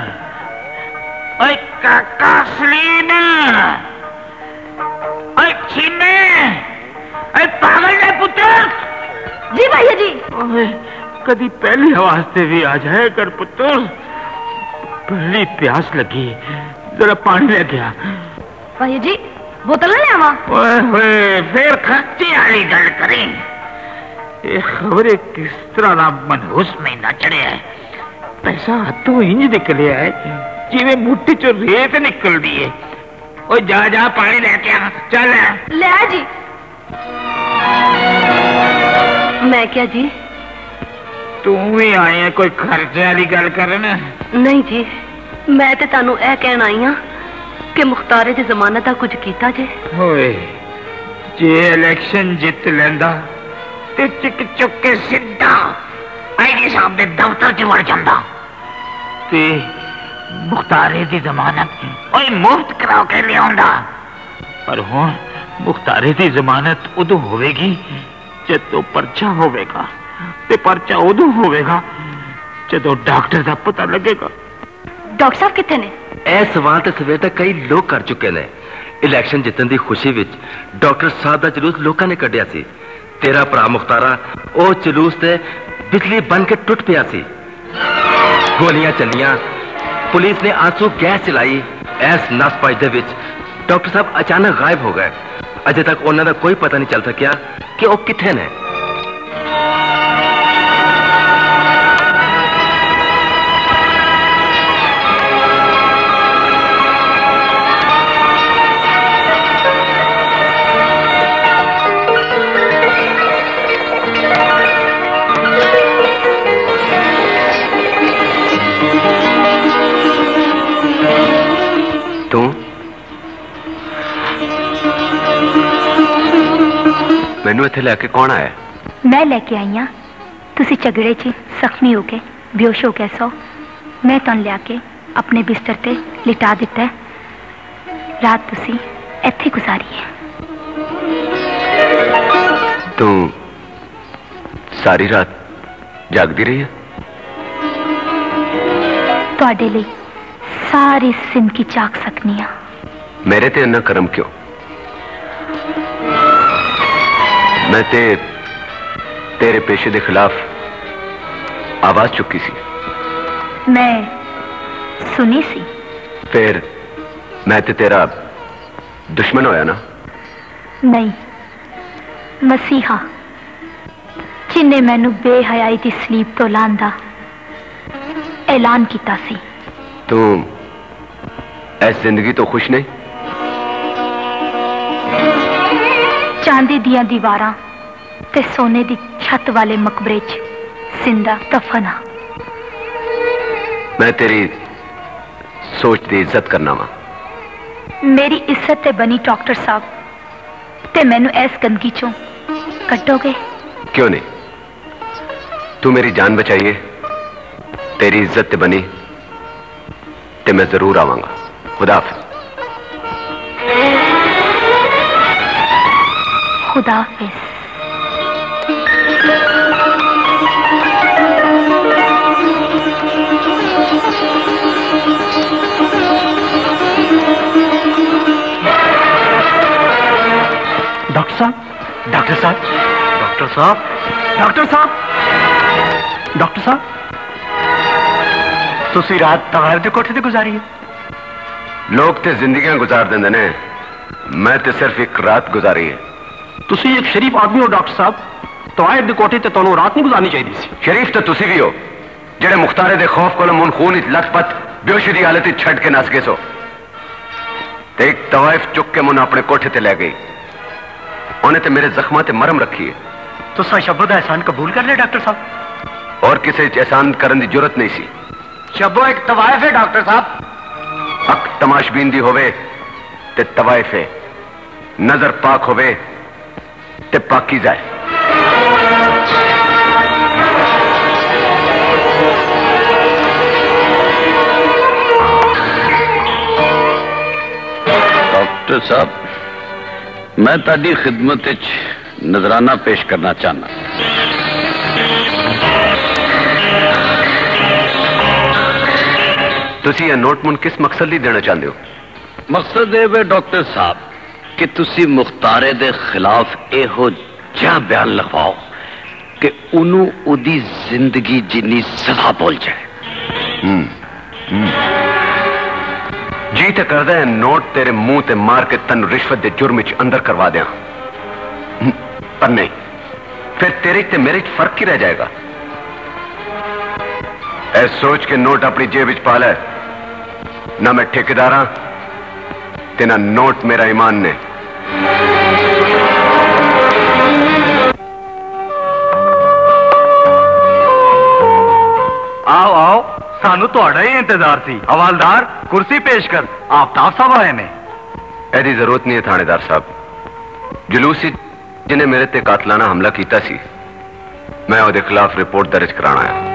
ओए काका सलीम, ओए छीने, ओए पागल है पुत्र। जी भैया जी। ओए कभी पहली आवाज से भी आ जाए कर पुत्र, पहली प्यास लगी, जरा पानी ले गया। भैया जी बोतल ले आवा। ओए फिर खर्चे वाली गल करें, ये खबरें किस तरह ना मनहूस में न चढ़े है। पैसा हाथों इंज निकले है जिਵੇਂ मुट्ठी चो रेत निकल दी है। ओ जा जा पानी लेके आ, चल ले आ जी। मैं क्या जी? तू भी आए है कोई खर्चे वाली गल करना? नहीं जी, मैं तो तानू ए कहन आई हाँ कि मुख्तारे दी जमानत दा कुछ कीता जे। ओए जे इलेक्शन जित लेंदा ते चिक चुक के सीधा आईजी साहब दे दफ्तर च वड़ जांदा ते मुख्तारे दी जमानत ओए मुफ्त करा के ले आंदा। पर हुण मुख्तारे दी जमानत उदों होवेगी जदों पर्चा होवेगा, ते पर्चा उदों होवेगा जदों डॉक्टर दा पता लगेगा। डॉक्टर साहब कितने ने? ए सवाल तो सवेर तक कई लोग कर चुके ने। इलेक्शन जितन की खुशी विच डॉक्टर साहब का जुलूस लोगों ने कढ़िया सी। तेरा भरा मुख्तारा ओ जुलूस ते बिजली बन के टुट पिया सी। गोलियां चलियां, पुलिस ने आंसू गैस चलाई। ऐस नसपज दे विच डॉक्टर साहब अचानक गायब हो गए। अजे तक उन्होंने कोई पता नहीं चल सकिया कि वो किथे ने। मैनू इत्थे लैके कौन आया? मैं लेके आई हाँ। तुसी झगड़े च जख्मी हो गए, बेहोश हो गए सो। मैं तुहानू लिया के अपने बिस्तर ते लिटा दिता है। रात तुसी इत्थे गुजारी है। तू सारी रात जागदी रही है? तुहाडे लिए सारी जिंदगी जाग सकनी आ। मेरे ते इन्ना करम क्यों? मैं तेरे पेशे के खिलाफ आवाज चुकी सी। मैं सुनी सी। फिर मैं ते तेरा दुश्मन होया ना? नहीं, मसीहा जिन्हें मैनू बेहयाई की सलीब तो लान दा ऐलान किया सी। तू ऐस जिंदगी तो खुश नहीं? चांदी दिया दीवारां ते सोने दी छत वाले मकबरे च जिंदा दफन आ। मैं तेरी सोच की इज्जत करना वा। मेरी इज्जत ते बनी डॉक्टर साहब, ते मैनू ऐस गंदगी चों कटोगे? क्यों नहीं? तू मेरी जान बचाइए, तेरी इज्जत ते बनी ते मैं जरूर आवांगा। खुदा हाफिज। खुदा हाफिज। डॉक्टर साहब, डॉक्टर साहब, डॉक्टर साहब, डॉक्टर साहब, डॉक्टर साहब, तुसी रात तवायफ दे कोठे ते गुजारी है? लोग ते जिंदगियां गुजार देंदे ने, मैं ते सिर्फ एक रात गुजारी है। तुसी एक शरीफ आदमी हो डॉक्टर साहब, तवायफ दे कोठे ते तुहानू रात नहीं गुजारनी चाहिए सी। शरीफ तो तुसी भी हो, जेड़े मुख्तारे दे खौफ कोल मुन खून लथपथ बेहोशी दी हालत छड़ के नस गए सो। ते एक तवायफ चुक के मुन अपने कोठे ते ले गई। उन्हें ते मेरे जख्मां ते मरम रखी है। तुसा शब्बो दा एहसान कबूल कर ले डॉक्टर साहब? और किसी एहसान करने की जरूरत नहीं सी। शब्बो एक तवायफ है डॉक्टर साहब। हक तमाशबीन दी होवे ते तवायफ है, नजर पाक होवे ते पाकीज़ा है। डॉक्टर साहब, मैं ताड़ी खिदमत नजराना पेश करना चाहना। तुसी यह नोट मुन किस मकसद ਲਈ देना चाहते हो? मकसद है वे डॉक्टर साहब कि तुसी मुख्तारे दे खिलाफ एहो जा बयान लिखवाओ कि उन्हों उदी जिंदगी जिन्नी सजा बोल जाए। जी तो करदा है नोट तेरे मुंह ते मार के तन रिश्वत दे जुर्म च अंदर करवा दिया, पर नहीं, फिर तेरे ते मेरे च फर्क ही रह जाएगा। ऐ सोच के नोट अपनी जेब च पा ले, ना मैं ठेकेदार हां ते ना नोट मेरा ईमान ने। आओ आओ, सानू तुहाड़ा ही इंतजार सी। हवालदार कुर्सी पेश कर, आफ्ताब साहब आए ने। ऐसी जरूरत नहीं है थानेदार साहब। जुलूस जिन्हें मेरे ते कातलाना हमला किया सी, मैं उहदे खिलाफ रिपोर्ट दर्ज कराना है।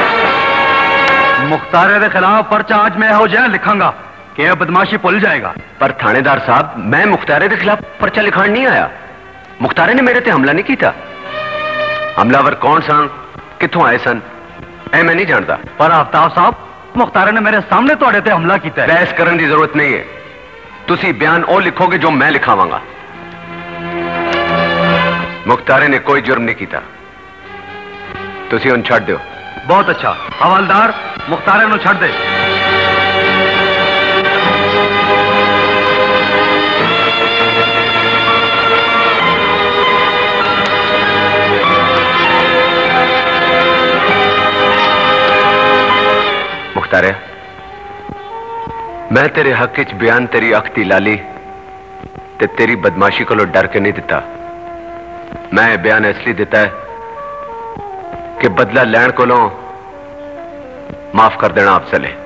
मुख्तारे के खिलाफ पर्चा आज मैं हो जाए लिखांगा कि यह बदमाशी भुल जाएगा। पर थानेदार साहब, मैं मुख्तारे के खिलाफ पर्चा लिखाण नहीं आया। मुख्तारे ने मेरे ते हमला नहीं किया। हमलावर कौन सन, कित्थों आए सन, ऐ मैं नहीं जानता। पर आफ्ताब साहब, मुख्तारे ने मेरे सामने तुहाडे ते हमला किया। बहस करने की जरूरत नहीं है। तुसी बयान ओ लिखोगे जो मैं लिखावांगा। मुख्तारे ने कोई जुर्म नहीं किया, तुसी उन छड़ दो। बहुत अच्छा, हवालदार मुख्तारे नु छड़ दे। मुख्तारे, मैं तेरे हक च बयान तेरी अख दी लाली ते तेरी बदमाशी को डर के नहीं दिता। मैं बयान इसलिए दिता है कि बदला लैण को माफ कर देना अफसल है।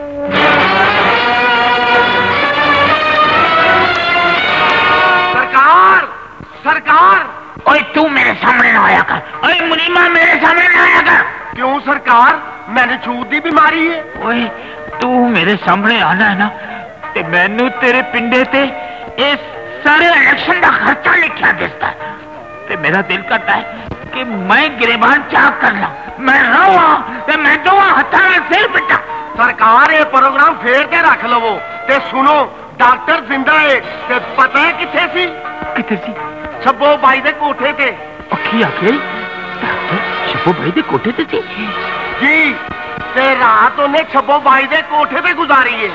सरकार, सरकार, ओए तू मेरे सामने ना आया कर। ओए मुनीमा मेरे सामने ना आया कर। क्यों सरकार, मैंने छूत दी बीमारी है। ओए तू मेरे सामने आना है ना, ते मैनू तेरे पिंडे ते इस सारे इलेक्शन का खर्चा लिखा दिसता है, ते मेरा दिल करता है कि मैं गिरेबान चाक कर ला, मैं रहा ते मैं दो हथा सिर पिटा। सरकार ये प्रोग्राम फेर के रख लवो ते सुनो, डॉक्टर जिंदा है ते पता है किथे सी? किथे सी? छब्बो भाई दे कोठे ते। अखी आके छब्बो भाई दे कोठे ते सी जी, ते रात उन्हें छब्बो भाई दे कोठे पे गुजारी है।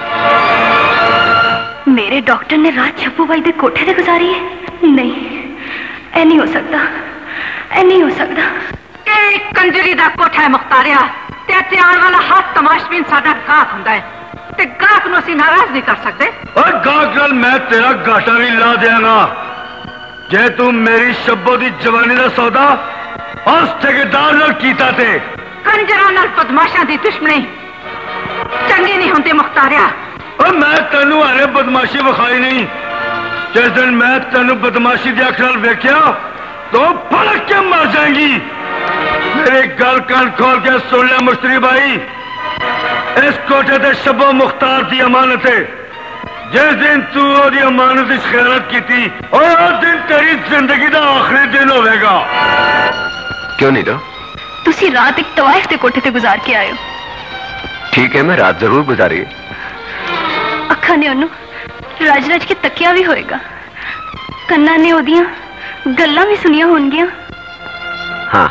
मेरे डॉक्टर ने रात छब्बू भाई दे कोठे पे गुजारी है? नहीं, ऐ नहीं हो सकता, ऐ नहीं हो सकता। एक कंजरी दा कोठा है मुख्तारिया, ते आने वाला हाथ तमाशबीन साडा गाहक हुंदा है, ते गाहक नूं असीं नाराज नहीं कर सकते। और गाहक नाल मैं तेरा घाटा भी ला देंगा जे तू मेरी शब्बो दी जवानी दा सौदा उस ठेकेदार नाल कीता ते। कंजरां नाल बदमाशां दी दुश्मनी चंगी नहीं हुंदी मुख्तारिया। और मैं तेनू हाले बदमाशी विखाई नहीं। जिस दिन मैं तेनू बदमाशी दी अख नाल वेख्या तो फड़क के मर जाएंगी। मेरी गल कान खोल के सुन ले मुश्तरी भाई, इस कोठे ते शब्बो मुख्तार दी अमानत है। जिस दिन तू ओदी अमानत की खयानत की थी, और उस दिन तेरी जिंदगी का आखिरी दिन होगा। क्यों नहीं दो? तुसी रात एक तवाइफ के कोठे ते गुजार के आए हो। ठीक है, मैं रात जरूर गुजारी। अखा ने ओनू रज रज के तकिया भी होएगा, कन्ना ने ओदियां गल्लां भी सुनिया होणगियां। हाँ,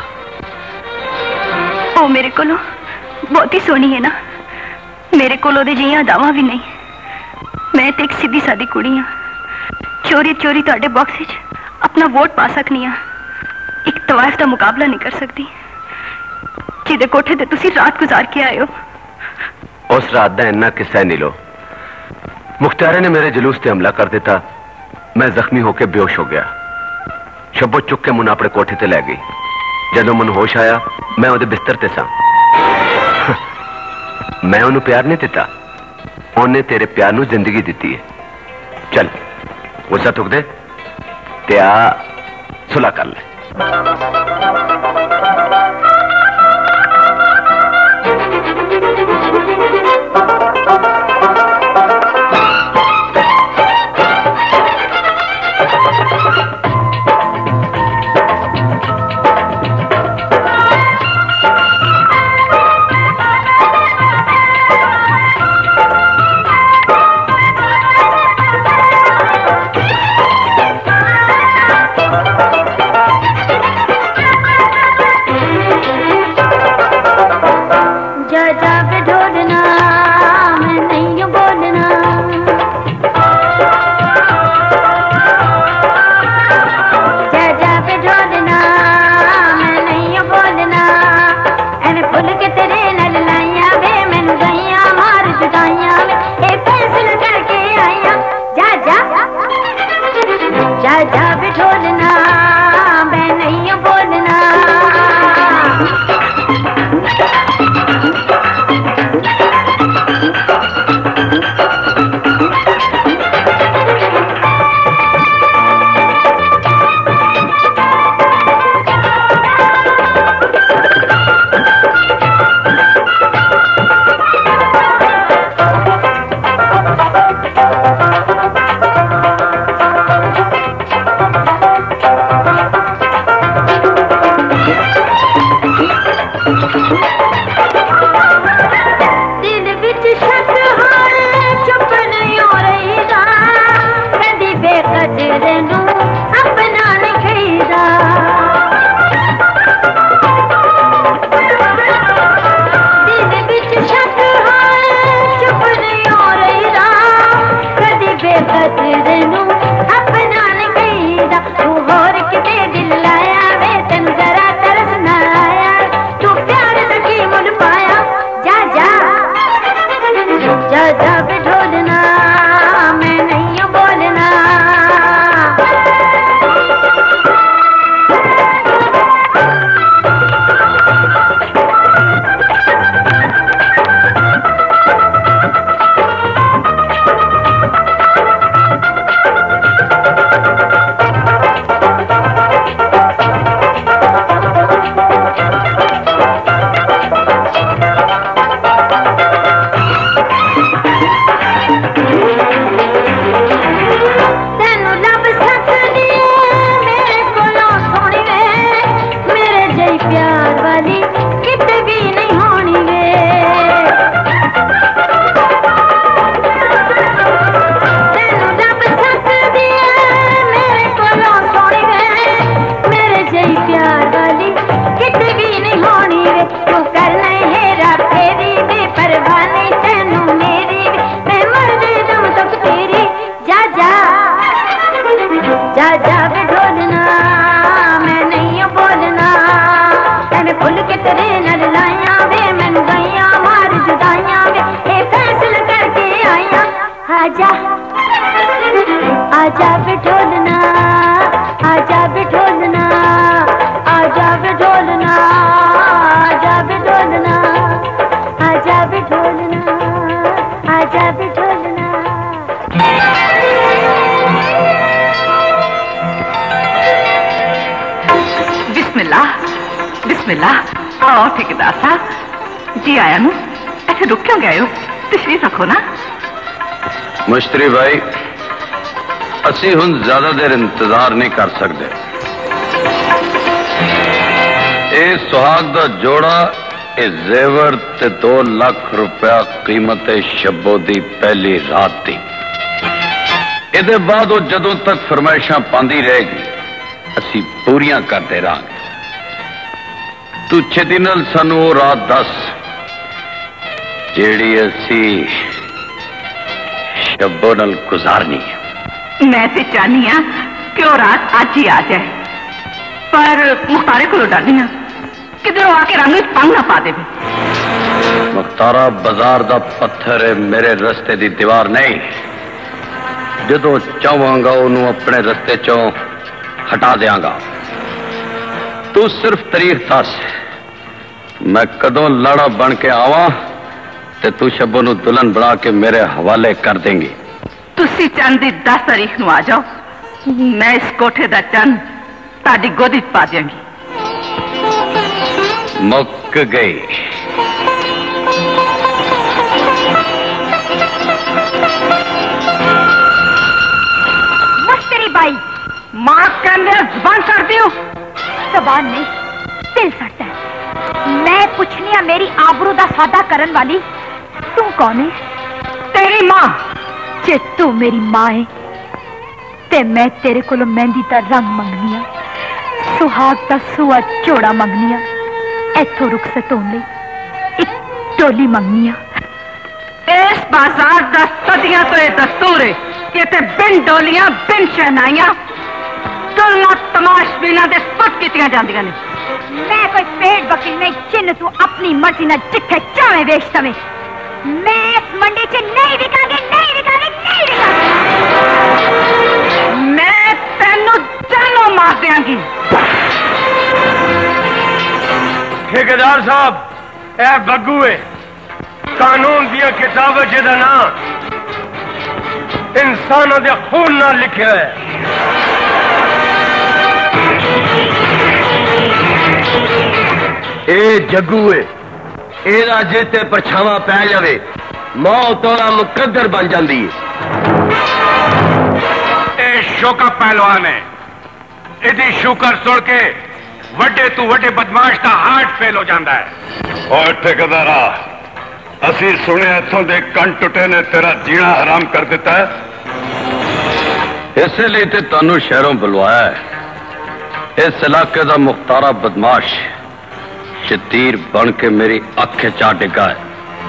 ओ मेरे कोलों बहुत ही सोहनी है ना, मेरे कोल ओदे जिहियां अदावां भी नहीं। मैं तो एक सीधी सादी कुड़ी हाँ, चोरी चोरी तुहाडे बॉक्स विच अपना वोट पा सकनी हाँ, एक तवाइफ का मुकाबला नहीं कर सकती जिदे कोठे ते तुसी रात गुजार के आए हो। उस रात दा इन्ना किस्सा नहीं लो। मुख्तारे ने मेरे जुलूस ते हमला कर दिता, मैं जख्मी होकर बेहोश हो गया। शब्बो चुक के मुन अपने कोठे ते लै गई। जदों मन होश आया मैं उहदे बिस्तर ते सा। मैं उन्हें प्यार नहीं दिता, उन्हें तेरे प्यार नू जिंदगी दी है। चल गुस्सा थुक दे ते आ सुलह कर ले। आजा आजा बिठोलना, आजा बिठोलना, आजा बिठोलना, आजा बिठोलना, आजा बिठोलना, आजा बिठोलना। बिस्मिल्लाह बिस्मिल्लाह। आओ ठेकेदार साहब, जी आया नू। ऐसे रुक क्यों गए हो? तशरीफ रखो ना। मुश्तरी भाई, असी हुन ज्यादा देर इंतजार नहीं कर सकते। ए सुहाग दा जोड़ा, ए जेवर ते 2 लाख रुपया कीमत शब्बो दी पहली रात थी। इहदे बाद वो जदों तक फरमाइशां पांदी रहेगी, असी पूरियां करते रहांगे। तू छेती नाल सानू वो रात दस जेड़ी असी शब्बो नाल गुजारनी है। मैं तो चाहनी हाँ कि वो रात आज ही आ जाए, पर मुख्तारे को डाली हाँ किधरों आके रंग पंग ना पा दे। मुख्तारा बाजार दा पत्थर है, मेरे रस्ते दी दीवार नहीं। जदों चाहांगा उन्होंने अपने रस्ते चों हटा देंगा। तू सिर्फ तारीख दस, मैं कदों लाड़ा बन के आवा ते तू शब्बो नू दुल्हन बना के मेरे हवाले कर देंगी। तुसी चंद दी 10 तारीख नू आ जाओ, मैं इस कोठे दा चंद ताड़ी गोदी पा देंगी। मुक गई। मुश्तरी बाई, माफ करने जुबान कर दियो। जबान नहीं, दिल सड़ता है। मैं पुछनी है, मेरी आबरू दा सौदा करन वाली तू कौन है? तेरी मां। जे तू मेरी मां है ते मैं तेरे कोलों मेहंदी दा रंग मंगनी आ, सुहाग दा सुआ जोड़ा मंगनी आ, इथों रुखसत होने एक टोली मंगनी आ। इस बाजार दा सदियां तो यह दस्तूर है कि ते बिन डोलियां बिन शहनाइयां दुल्हना तमाश बिना दे स्पट कीतियां जांदियां ने। मैं कोई पेड़ बकरी नहीं, जिन तू अपनी मर्जी ना जिथे चाहे वेच सवे। मैं इस मंडी च नहीं बिकांगी, नहीं बिकांगी, नहीं बिकांगी। मैं तेनू जानो मार देंगी। ठेकेदार साहब, ए बग्गू है, कानून दिया किताब जिहदा नाम इंसानों दे खून नाल लिखिया है। ए जग्गू है, एदा जेते परछावां पै जावे मौत ओदा मुकद्दर बन जाती है। ए शोका पहलवान है, इदी शुकर सुन के वड्डे तू वड्डे बदमाश का हार्ट फेल हो जाता है। और ठेकेदारा, असी सुने इथों दे कंन टुटे ने तेरा जीना हराम कर दिता है, इसलिए ते तानू शहरों बुलवाया है। इस इलाके का मुख्तारा बदमाश शतीर बन के मेरी अख चा डिगा है।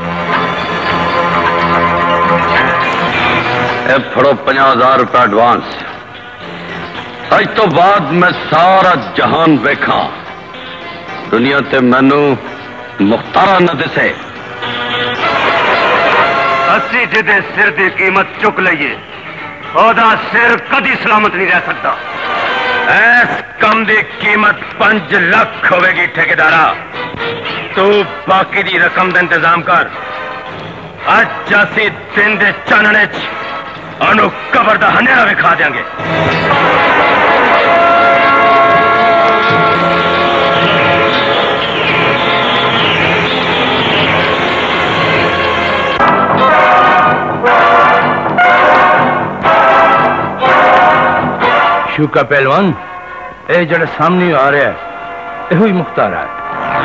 ए फड़ो 50,000 रुपया एडवांस। अज तो बाद मैं सारा जहान वेखा, दुनिया ते मैनू मुख्तारा न दिसे। असी जिदे सिर की कीमत चुक लीए, ओदा सिर कदी सलामत नहीं रह सकता। इस कम की कीमत 5 लाख होगी। ठेकेदारा, तू बाकी दी रकम का इंतजाम कर। अज असी दिन दे चानने अनु कबर दा हनेरा विखा देंगे। शुका पहलवान, ये जरा सामने आ रहा है, यो ही मुख्तारा है।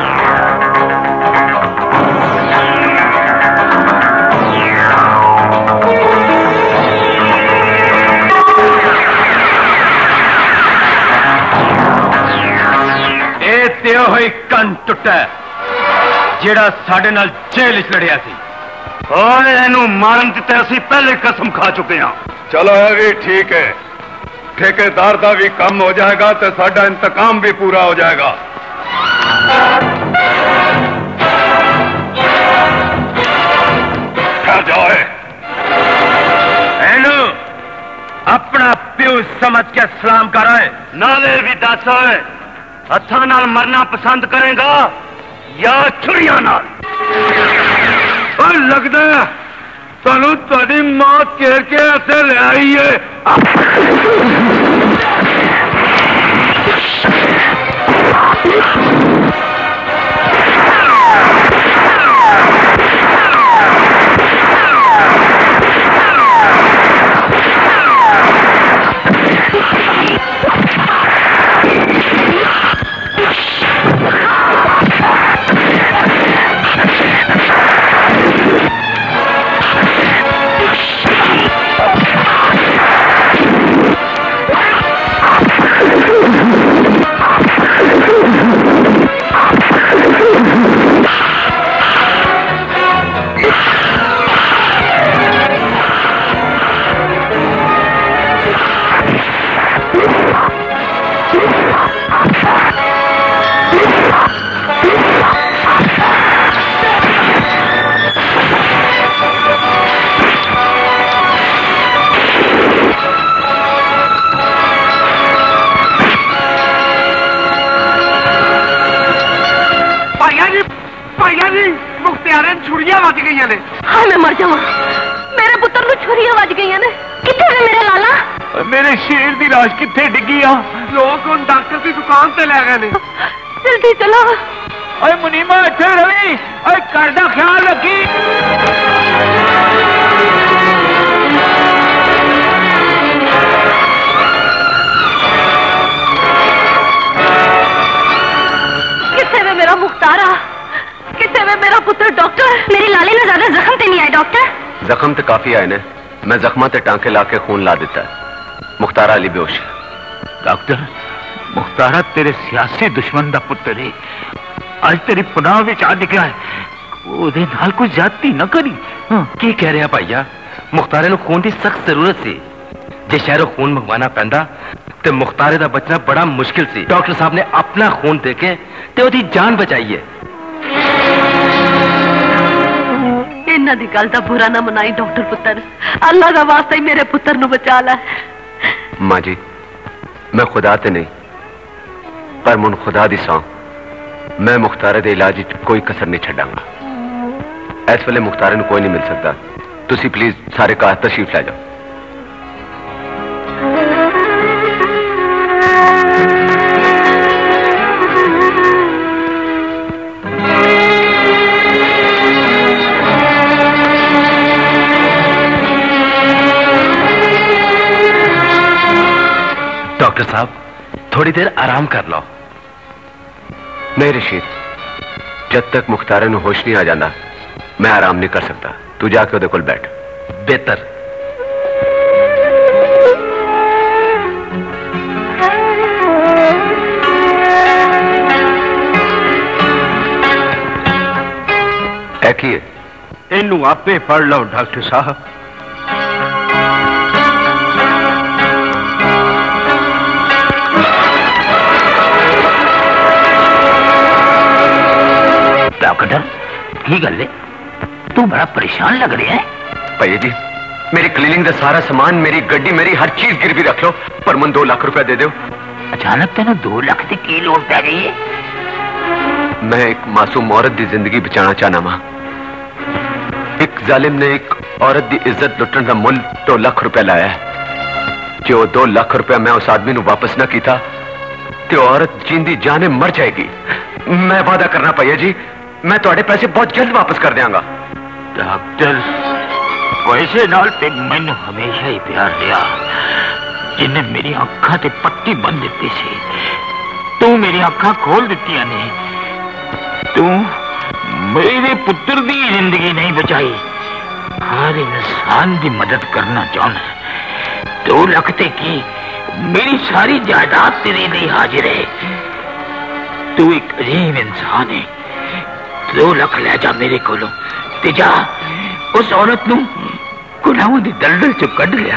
त्यो ही कन टुटा जेड़ा साडे नाल जेल च लड़िया सी। और इनू मारन ते असी पहले कसम खा चुके हैं। चलो है भी ठीक है, ठेकेदार का भी कम हो जाएगा तो साडा इंतकाम भी पूरा हो जाएगा। ठहर जाओ। समझ के सलाम कर रहे नाले भी दस है हथा नाल मरना पसंद करेगा या छुरिया नाल? लगता है सानू तुहाडी मौत घेर के ऐसे ले आई है। छुरिया वज गई ने। हाँ मैं मर जावा, मेरे पुत्र को छुरिया वज गई ने। किथे ने मेरे लाला? मेरे शेर की लाश किथे डिगी आ? लोग उन डॉक्टर की दुकान से ले गए ने। जल्दी चलो। ओए मुनीमा इथे रही, ओए घर दा ख्याल रखी। किथे में मेरा मुख्तारा? किथे में मेरा पुत्र? डॉक्टर मेरे लाले ने ज्यादा जख्म ते नहीं आए डॉक्टर? जख्म तो काफी आए ने, मैं जख्मा ते टांके लाके खून ला देता है। मुख्तारा अली बेहोश। डॉक्टर मुख्तारा तेरे सियासी दुश्मन दा पुत्र है, आज तेरी पनाह विच आ निकला है, ओदे नाल कोई ज्यादती न करी। की कह रहा भाईया? मुख्तारे नूं खून की सख्त जरूरत सी। जे शहरों खून मंगवाना पैंदा ते मुख्तारे दा बचना बड़ा मुश्किल सी। डॉक्टर साहब ने अपना खून देके ते ओदी जान बचाई है। इन्हां दी गल दा बुरा ना मनाई डॉक्टर पुत्र, अल्लाह दा वास्ता ही मेरे पुत्र नूं बचा ला। मां जी मैं खुदा ते नहीं पर मुन खुदा दी सौं मैं मुख्तारे दे इलाज विच कोई कसर नहीं छड्डांगा। इस वेले मुख्तारे नूं कोई नहीं मिल सकता, तुसी प्लीज सारे घर तशरीफ ले जाओ। डॉक्टर साहब थोड़ी देर आराम कर लो। नहीं रशीद, जब तक मुख्तारे नूं होश नहीं आ जाता मैं आराम नहीं कर सकता। तू जाके ओदे कोल बैठ। बेहतर। है इनू आपे पढ़ लो डॉक्टर साहब। डॉक्टर की गल है, तू बड़ा परेशान लग रहा है। भैया जी मेरी क्लीनिंग का सारा सामान, मेरी गड्डी, मेरी हर चीज गिरवी रख लो पर मन 2 लाख रुपया दे दो। अचानक तेन 2 लाख की लोड़ पै गई है? मैं एक मासूम औरत की जिंदगी बचाना चाहना वा। एक जालिम ने एक औरत की इज्जत लुटन का मुल 2 लाख रुपया लाया है। जो 2 लाख रुपया मैं उस आदमी को वापस ना किया तो औरत जींदी जाने मर जाएगी। मैं वादा करना भैया जी, मैं थोड़े पैसे बहुत जल्द वापस कर देंगा। डॉक्टर पैसे नाल ते मैनू हमेशा ही प्यार दिया, जिन्हें मेरी अखा ते पट्टी बन दी सी। तू मेरी अखा खोल दी ने, तू मेरे पुत्र की जिंदगी नहीं बचाई। हर इंसान की मदद करना चाहना। 2 लाख ते की मेरी सारी जायदाद तेरे लिए हाजिर है। तू एक अजीब इंसान है। 2 लाख ले जा मेरे कोलों ते जा उस औरत नूं गुनाहों दी दलदल चो कढ लिया।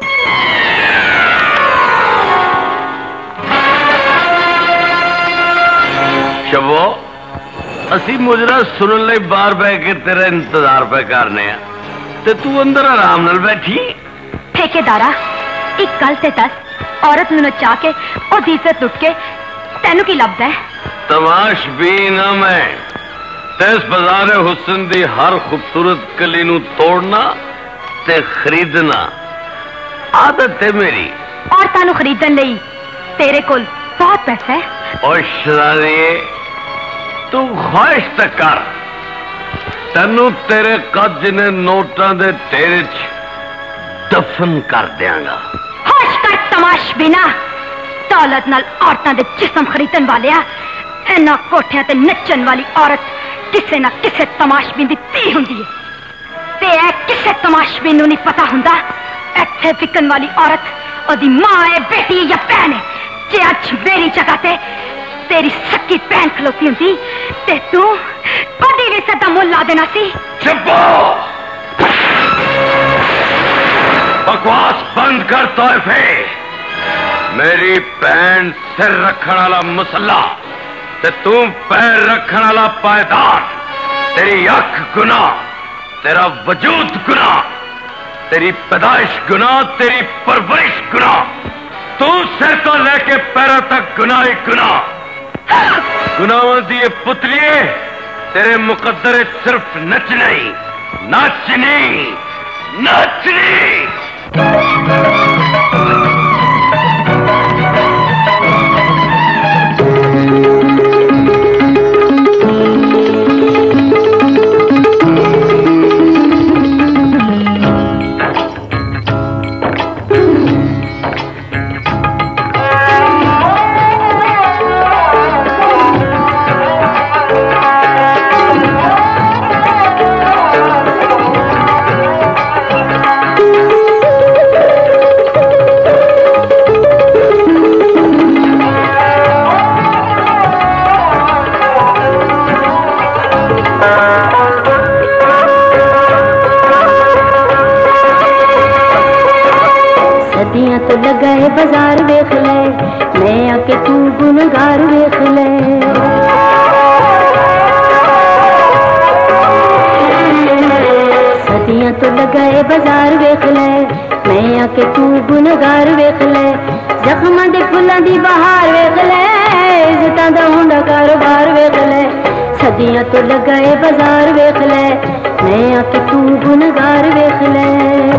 शबो असी मुजरा सुनने लई बाहर बह के तेरा इंतजार पे करने ते तू अंदर आराम नाल बैठी। ठेकेदारा एक गल ते दस, औरत नूं नचा के ओदी इज्जत लुट के तेनू की लभदा है? तमाशबीन मैं इस बाजार हुस्न दी हर खूबसूरत कली नूं तोड़ना ते खरीदना आदत है मेरी। औरतां नूं खरीदण लई तेरे कोल बहुत पैसा है। और शरारिए तू ख्वाहिश तक कर, तेनू तेरे कद जिने नोटां दे ढेर च दफन कर दियांगा। होश कर तमाशबीना, दौलत नाल औरतां दे जिस्म खरीदण वालिया, इन्हां कोठियां ते नचण वाली औरत किसे ना किसे तमाशबीन दी धी हुंदी है। ते ऐ किसे तमाशबीन नूं नहीं पता हुंदा इत्थे विकन वाली औरत ओदी मां है, बेटी या बहन है। जे अज मेरी जगह ते तेरी सक्की बहन खलोती हुंदी ते तू कदी भी सदा मुल ला देना सी। चुप! बकवास बंद कर तोहफे। मेरी बहन सिर रखने वाला मुसल्ला ते तू पैर रखने वाला पायदान। तेरी अख गुनाह, तेरा वजूद गुनाह, तेरी पैदाइश गुनाह, तेरी परवरिश गुनाह। तू सिर तो लेके पैरों तक गुनाह ही गुनाह। गुनाहों दी ये पुतलिए तेरे मुकद्दर सिर्फ नचनी नचनी नचनी। तो लगाए बाजार वेख ले, मैं आके तू गुनगार वेख ले। सदियां तो लगाए बाजार वेख ले, मैं आके तू गुनगार वेख ले। जख्मां दे फुल्लां दी बहार वेख ले, इज्जतां दा हुंदा कारोबार वेख ले। सदियां तो लगाए बाजार वेख ले, मैं आके तू गुनगार वेख ले।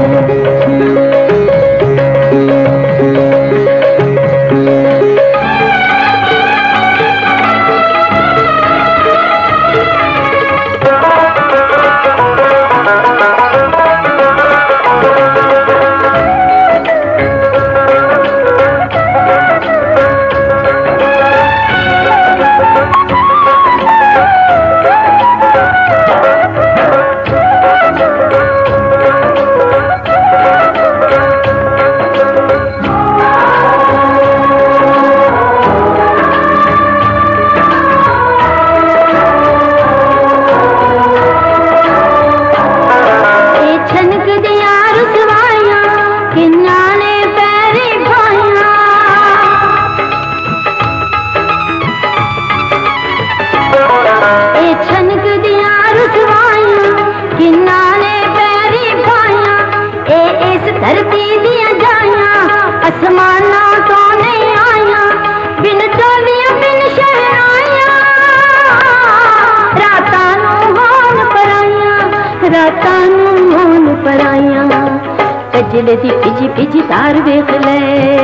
कजले दी पिजी पिजी तार वेख ले,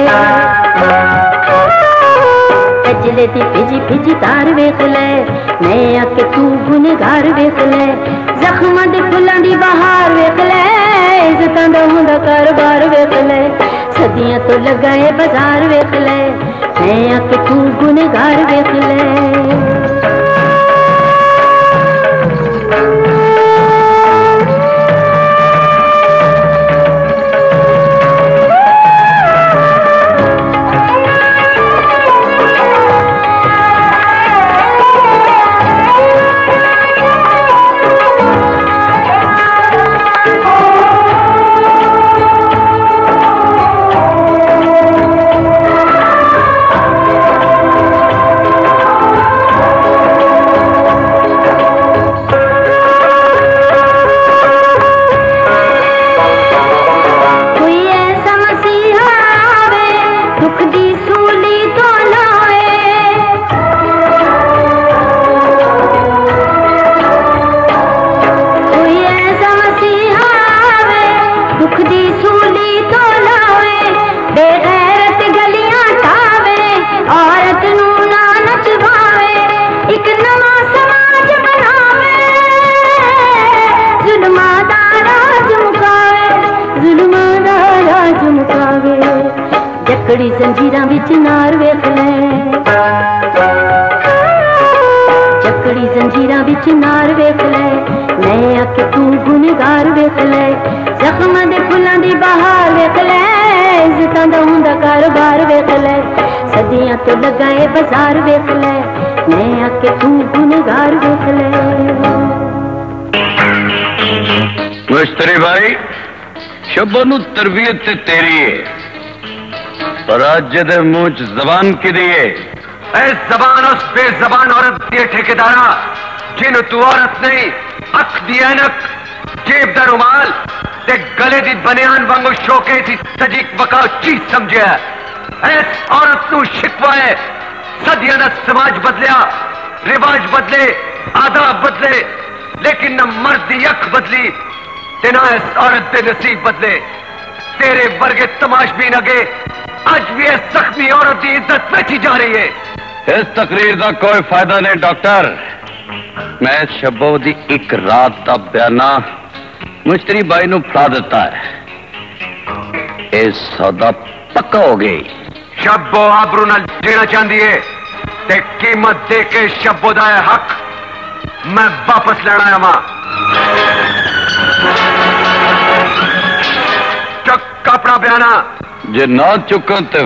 कजले दी पिजी पिजी तार वेख ले। मैं आके तू गुनगार वेख ले। जख्मां दे फुल्लां दी बहार वेख ले, इज्जतां दा हुंदा कारोबार वेख ले। सदियां तो लगाए बाजार वेख ले, मैं आके तू गुनगार वेख ले। दी सूली तो लावे, बेगैरत गलियां ठावे, औरत नू ना नचवावे, एक नवा समाज बनावे, जुल्मां दा राज मुकावे, जुल्मां दा राज मुकावे। जकड़ी जंजीरां विच नार वेख ले, जकड़ी जंजीरां विच नार वेख ले, मैं आके तू गुनगार वेख ले, जख्मां दे फुल्लां दी बहार वेख ले, इज्जतां दा हुंदा कारोबार वेख ले, सदियां तो लगाए बाजार वेख ले, मैं आके तू गुनगार वेख ले। मुश्तरी भाई, शब्बो नू तरबियत ते तेरी है, पर आज दे मुंह च जबान की दिए। जबान उस बेजबान औरत दिए ठेकेदारा, जिन तू औरत नहीं अख दी ऐनक, जेब दा रुमाल ते गले दी बनियान वांगू शोके सी सजी बकाओ चीज समझे। ऐस औरत नू शिकवा है, सदियां दा समाज बदलिया, रिवाज बदले, आदाब बदले, लेकिन न मर्द दी अख बदली ते ना इस औरत दे नसीब बदले। तेरे वर्गे तमाशबीन अगे आज भी इस जख्मी औरत की इज्जत बेची जा रही है। इस तकरीर का कोई फायदा नहीं डॉक्टर, मैं शब्बो दी एक रात का बयाना मुश्तरी बाई नू फड़ा दिता है। इस सौदा पक्का हो गई। शब्बो आबरू नाल जीना चाहती है ते कीमत दे के शब्बो दा हक मैं वापस लेना है। मां चुक अपना बयाना, जे ना चुकन ते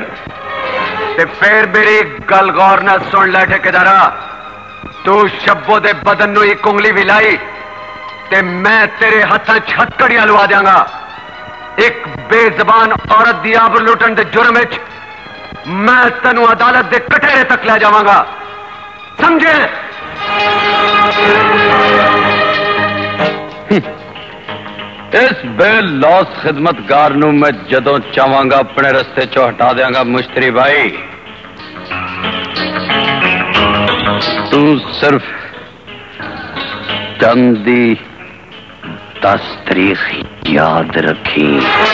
फिर मेरी गल गौर न सुन ले ठेकेदारा, तू शब्बो दे बदन नू एक उंगली भी लाई ते मैं तेरे हत्थां च हथकड़ियां लवा देंगा। एक बेजबान औरत दी आबरू लुटन दे जुर्म विच मैं तैनू अदालत दे कटहरे तक ले जावांगा, समझे? इस बेलौस खिदमतगार नू मैं जदों चाहांगा अपने रस्ते चो हटा देंगा। मुश्तरी भाई, तू सिर्फ चंद दी 10 तारीख याद रखी।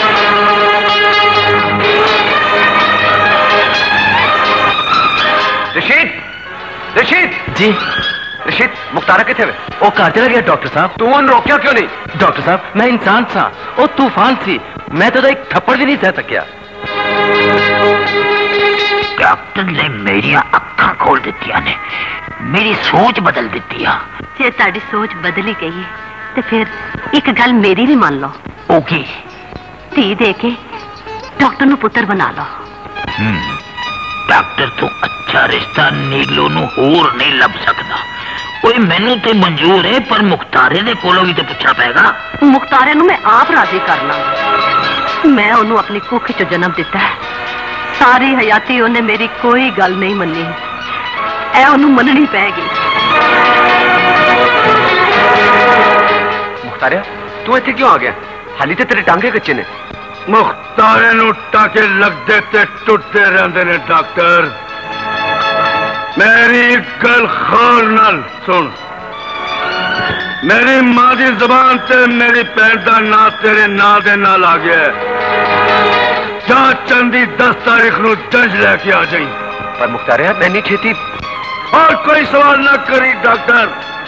रशीद, रशीद जी। रशीद, मुख्तारा किथे वे? वो घर चला गया डॉक्टर साहब। तू उन रोकिया क्यों नहीं? डॉक्टर साहब, मैं इंसान था, वो तूफान सी, मैं तो एक थप्पड़ भी नहीं सह सकिया। डॉक्टर ने मेरी अक्खां खोल दित्तियां ने, मेरी सोच बदल दित्ती है। जे ताड़ी सोच बदली गई है तो फिर एक गल मेरी भी मान लो। ओके। धी दे के डॉक्टर नू पुत्र बना लो। डॉक्टर तो अच्छा रिश्ता नीलो नू होर नहीं लब सकता। कोई मैनू ते मंजूर है, पर मुख्तारे दे कोलों भी तो पूछना पेगा। मुख्तारे नू मैं आप राजी करना। मैं उन्होंने अपनी कुख चो जन्म दिता है, सारी हयाती उन्हें मेरी कोई गल नहीं मनी, ऐ उन्होंने मननी पैगी। मुख्तारिया, तू इत्थे क्यों आ गया? हाली ते तेरे टांगे कच्चे ने। मुख्तारे नू टाके लगदे ते टुटदे रहंदे ने डॉक्टर। मेरी गल खौर नाल सुन, मेरी मां दी जबान ते मेरी भैन दा नां तेरे नां दे नाल आ गया है। जा चंदी 10 तारीख नू जज लेके आ जाई। पर मुख्तारिया, मैं नहीं छेती। और कोई सवाल ना करी डॉक्टर,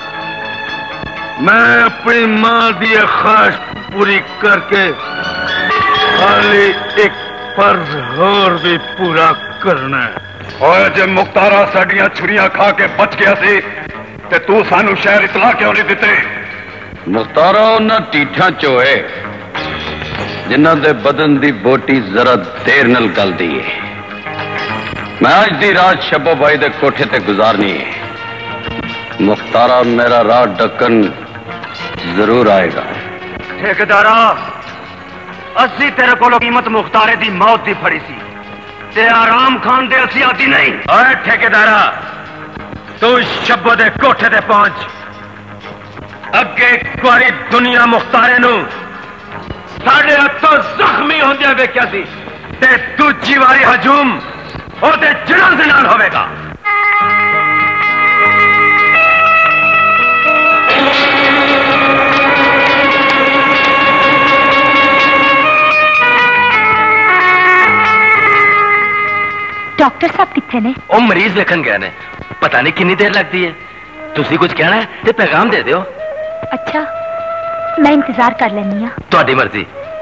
मैं अपनी मां दी ख्वाहिश पूरी करके खाली एक फर्ज और भी पूरा करना है। और जे मुख्तारा साडियां छुरियां खा के बच गया सी ते तू सानू शहर इतला क्यों नहीं दिते? मुख्तारा उन्हां टीठा चो है जिन्हां दे बदन दी बोटी जरा देर नाल गलदी है। मैं आज दी रात शब्बो भाई दे कोठे ते गुजारनी है। मुख्तारा मेरा राह ढक्कन जरूर आएगा। ठेकेदारा, असी तेरे को कीमत मुख्तारे दी मौत दी फड़ी सी ते आराम खान दे असी आदि नहीं। अरे ठेकेदारा, तू शब्बो दे कोठे ते पहुंच। अगे एक बारी दुनिया मुख्तारे नू साढ़े हथों जख्मी होंदे वेख्या सी ते दूजी वारी हजूम ओदे जनाजे नाल होवेगा। डॉक्टर साहब कितने ने? ओ मरीज देखन गए ने, पता नहीं कितनी देर लगती है। तुसी कुछ कहना है ते पैगाम दे दियो। अच्छा, मैं इंतजार कर लेनी हां। ਤੁਹਾਡੀ मर्जी।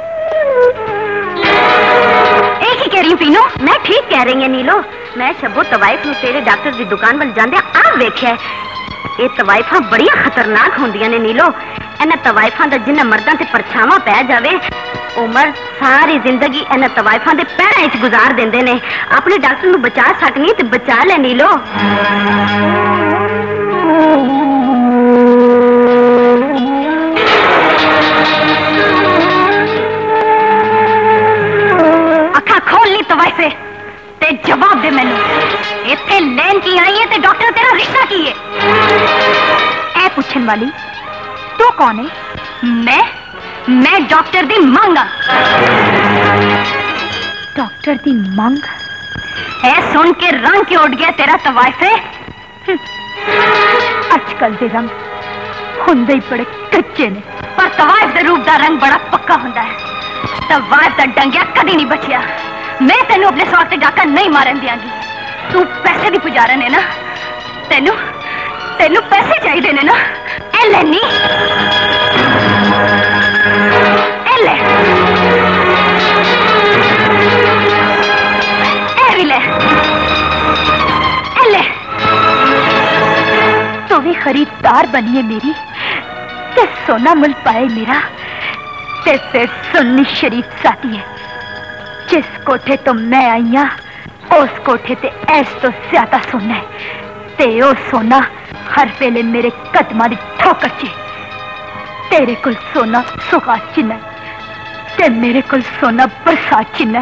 एक ही कह रही हूं पीनो, मैं ठीक कह रही है नीलो। मैं शब्बो तवाइफ नु तेरे डॉक्टर दी दुकान वाल जांदे आ वेख्या है। ये तवाइफां बड़ी खतरनाक होंदियां ने नीलो। इन्हां तवाइफां दा जिन्ना मर्दां ते परछावां पै जावे, उमर सारी जिंदगी इन्हां तवाइफां दे पैरां विच गुजार देंदे ने। अपने डॉक्टर नु बचा सकनी ते बचा ले नीलो। अखा खोल ली तवाइफे ते जवाब दे मैनू, इत्थे लैन की आई है ते डॉक्टर तेरा रिश्ता की है? ऐ पूछन वाली तू कौन है? मैं डॉक्टर दी मंग। डॉक्टर दी मंग? ऐ सुन के रंग के उड़ गया तेरा तवाइफे। आजकल दे रंग हुंदे ही बड़े कच्चे ने, पर तवाइफ दे रूप दा रंग बड़ा पक्का हुंदा है। तवाइफ दा डंगिया कदी नहीं बचिया। मैं तेनू अपने स्वार्थ ते डाका नहीं मारन दियांगी। तू पैसे दी पुजारन है ना, तेनू पैसे चाहिए ने ना? ए लेनी, ए ले, ए भी ले, ए ले। तू भी खरीदार बनिए मेरी ते सोना मुल पाए मेरा ते फिर सुन्नी शरीफ साथी है। जिस कोठे तो मैं आई हां उस कोठे ते ऐस तो ज्यादा सोना है ते ओ सोना हर वेले मेरे कदमां दी ठोकर च। तेरे कुल सोना सुगा चिन्ह ते मेरे कुल सोना बरसात चिन्ह।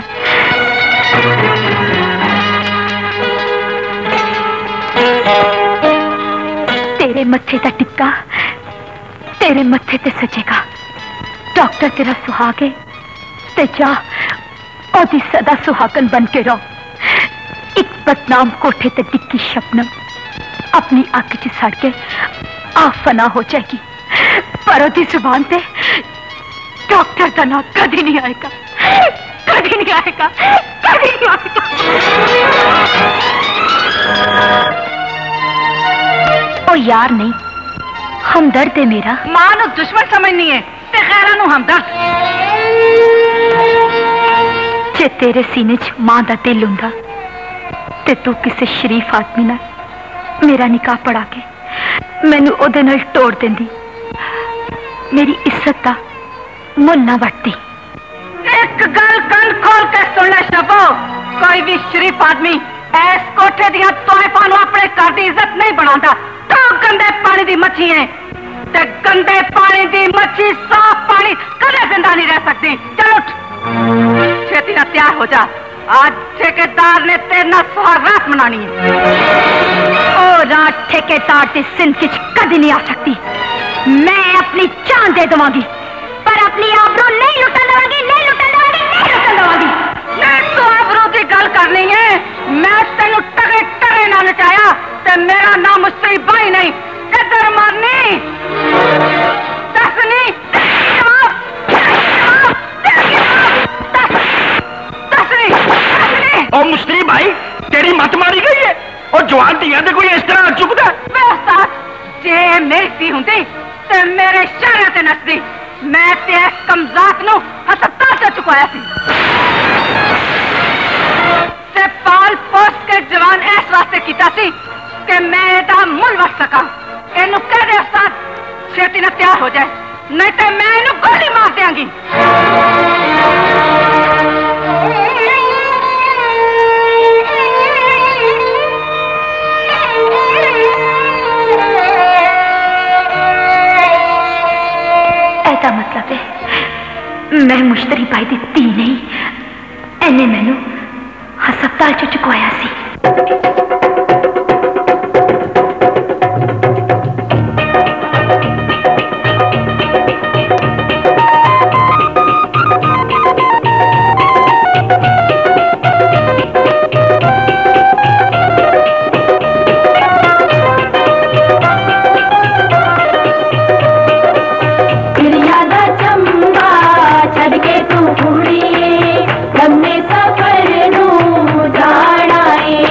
तेरे मत्थे दा टिक्का तेरे मत्थे ते सजेगा। डॉक्टर तेरा सुहागे ते जा ओदी सदा सुहागन बन के रहो। एक बदनाम कोठे ते टिक्की शबनम अपनी अख च सड़ के आफना हो जाएगी, पर ओदी जुबान पे डॉक्टर का नाम कभी नहीं आएगा, कभी नहीं आएगा, कभी नहीं आएगा। ओ यार नहीं, हमदर्द है मेरा। मां नु दुश्मन समझनी है ते खैरा नु हमदर्द। जे तेरे सीने च मां दा दिल हुंदा ते तू किसी शरीफ आदमी नाल मेरा निकाह पड़ा के मैनू ओदे नाल तोड़ देंदी, मेरी इज्जत दा मुल ना वटदी। एक गल कान खोल के सुन ले शबो, कोई भी शरीफ आदमी ऐस कोठे दियां तोहफां नू अपने घर दी इज्जत नहीं बनांदा। तो गंदे पानी दी मच्छी है ते गंदे पानी दी मच्छी साफ पानी कदे जिंदा नहीं रह सकती। चल उठ, छेती ना तैयार हो जा। आज ठेकेदार ने तेरे नाल सुहागरात मनानी है। ओ रात ठेकेदार दी जिंदगी च कदी नहीं आ सकती। मैं अपनी जान दे दूंगी पर अपनी आबरू नहीं लुटन दूंगी, नहीं लुटन दूंगी, नहीं लुटन दूंगी। मैं तो आबरू दी गल करनी है। मैं तेनू टगे टगे ना नचाया ते मेरा नाम मुझसे भाई नहीं। इधर मारनी दसनी और मुश्तरी भाई तेरी मत मारी गई है और जवान धियां ते कोई इस तरह चुकदा। जे मेरी धी हुंदी ते मेरे शहर ते नसदी। मैं ते कमजात नू हस्पताल से चुकाया सी ते पाल पोस के जवान इस वास्ते कीता सी कि मैं एदा मुल वट सका। इनू कह दे उस्ताद छेती ना तैयार हो जाए, नहीं तो मैं इनू गोली मार देंगी। ऐसा मतलब है मैं मुश्तरी भाई दी धी नहीं, एने मैनू हस्पताल च चुकवाया सी। छड़ के तू कुड़िए लम्बे सफर नू जाना है।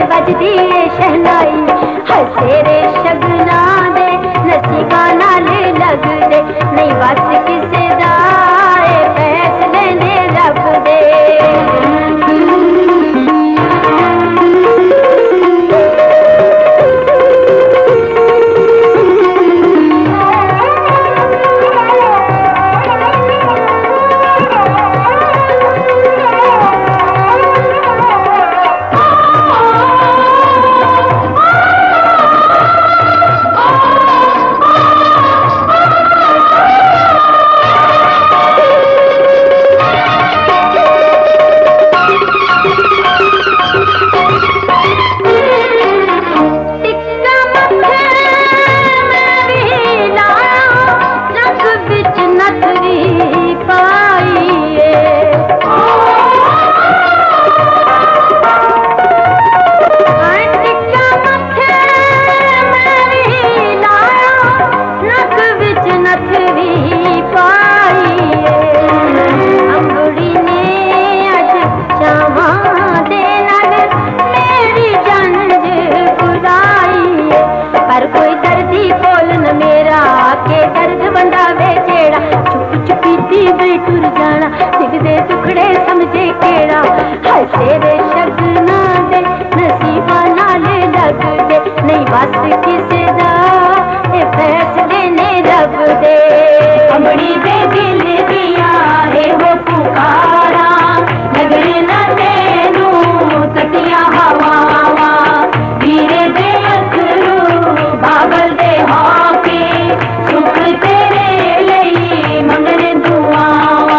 बजदी है शहनाई हसेरे शगना दे नसीबा नाल लग दे नहीं बस किसे दा फैसले ने रब दे तेरे शगना दे नसीबा नाले लग दे नहीं बस किसे दा फैसले ने रब दे अमड़ी दे दिल दिया है वो पुकारा नगर न तेनू ततिया हवावा धीरे दे अखरू बाबल दे हाके सुख तेरे लई मंगने दुआवा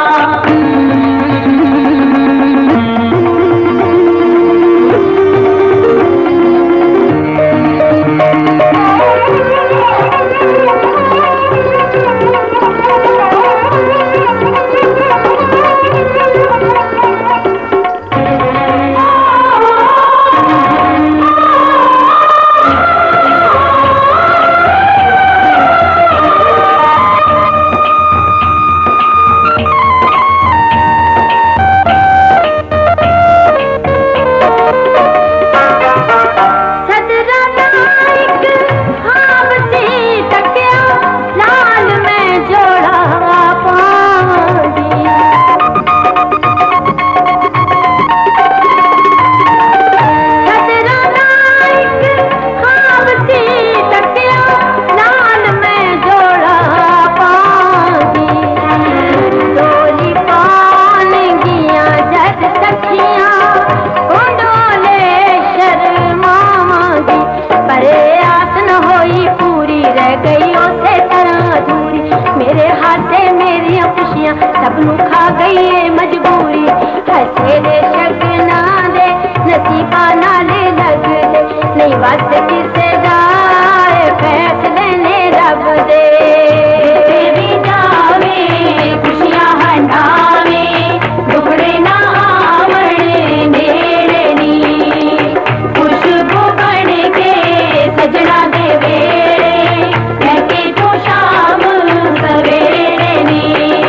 सबनू खा गई है मजबूरी हसेरे शगना दे नसीबा नाले लग दे नहीं बस किसे दा फैसले ने रब दे भी जावे खुशियां हंडावे दुखड़े ना आवड़े नेड़े नी खुशबू बन के सजना दे वेड़े कहके तो शाम सवेरे नी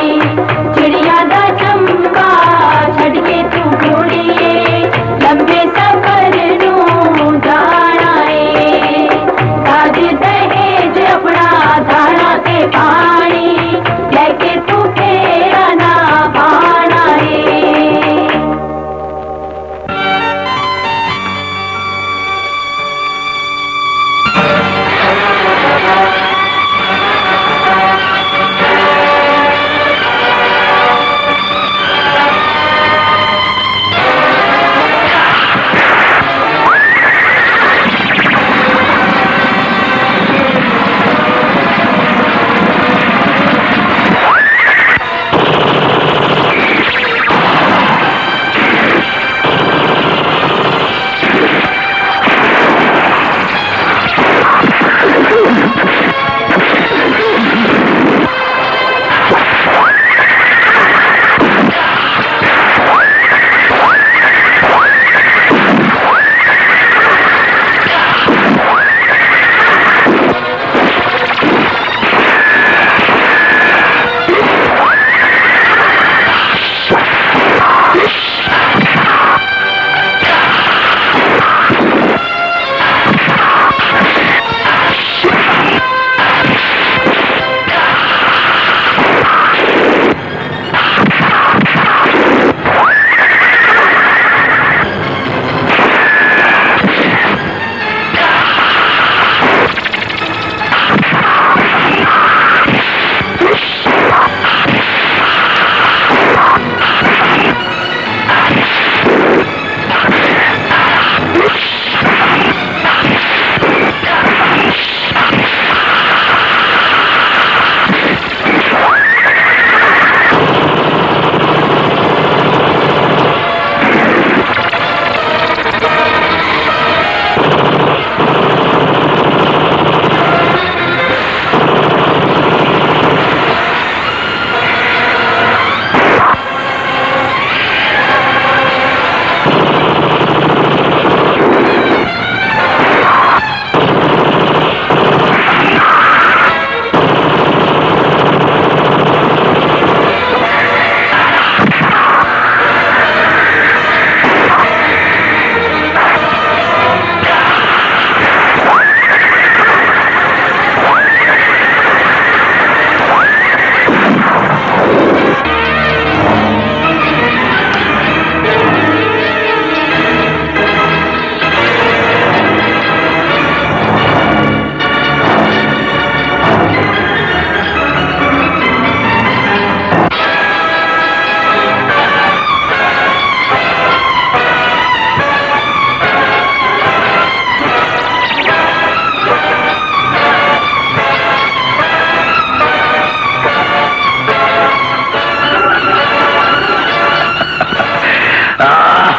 छड़ के तू घोड़िए लंबे सफर नू जाना है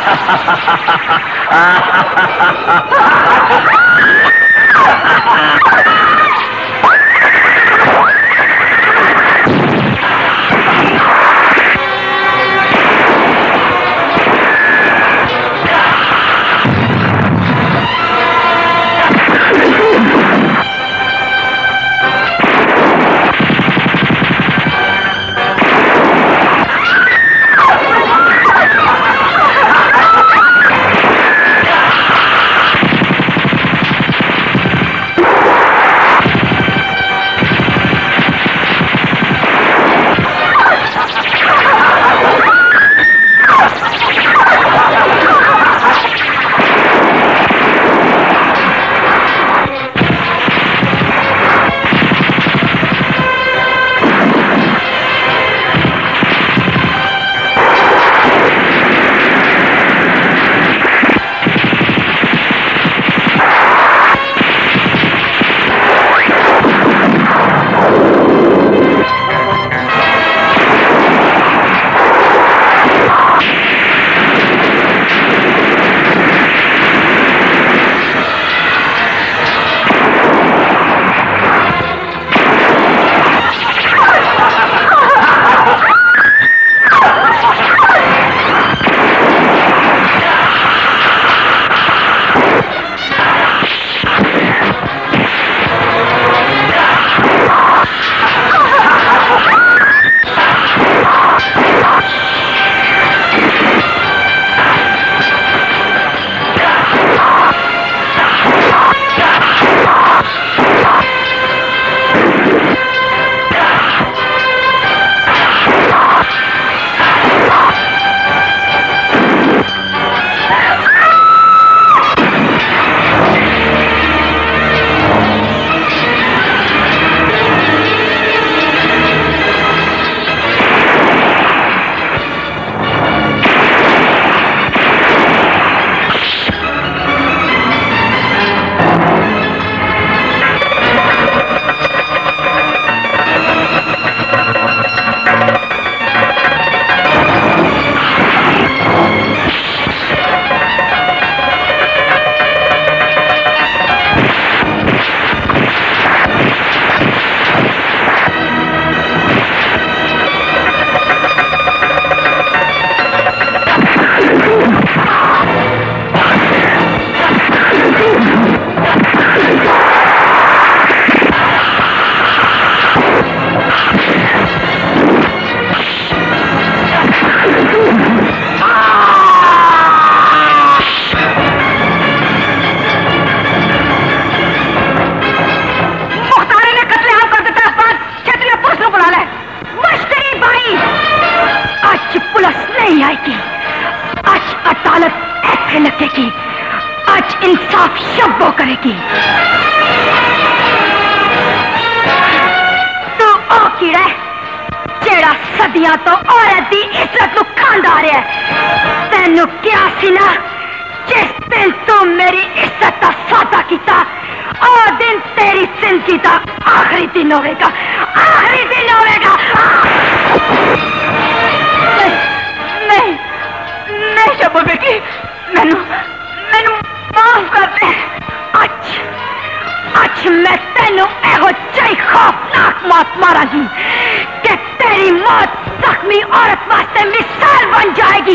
लगेगी, आज इंसाफ शब्बो करेगी। तू ओ कीड़ा जेड़ा सदियां तो औरत दी इज्जत नू खांदा रहा है। तेनू क्या सी ना जिस दिन तू मेरी इज्जत का सौदा किया, ओ दिन तेरी जिंदगी का आखिरी दिन होगा, आखिरी दिन होगा। नहीं नहीं शब्बो बेटी, मैनू मैनू माफ कर दे। आज मैं तेनू एहो जी खौफनाक मौत मारांगी कि तेरी मौत जख्मी औरत वास्ते मिसाल बन जाएगी।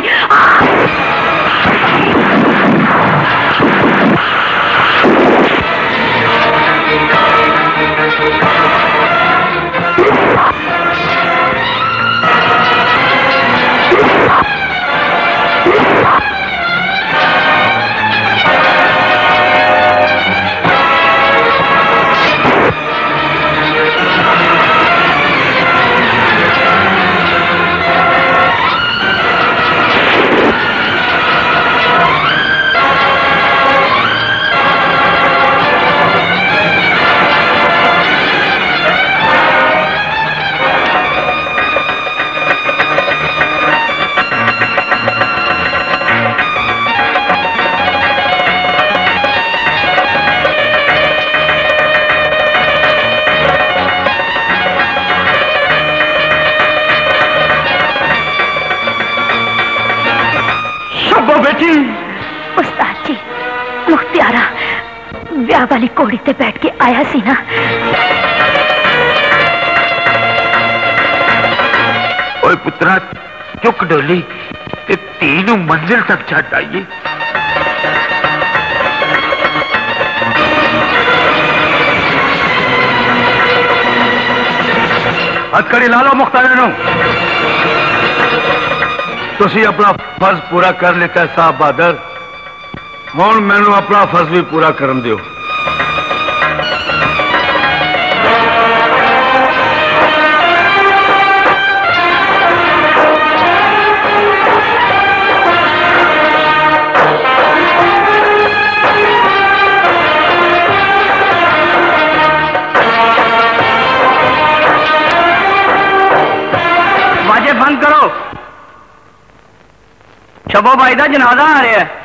बेटी। उस्ताद जी, मुख्तियारा ब्याह वाली कोड़ी ते बैठ के आया सी ना। ओए पुत्रा चुक डोली ते तीनों मंजिल तक छड़ आइए। हथकड़ी ला लो मुख्तार नू। तुसी अपना फर्ज पूरा कर लिता है साहब बहादुर, हुण मैनू अपना फर्ज भी पूरा करन दियो। बंद करो, शबो भाई का जनाजा आ रहा है।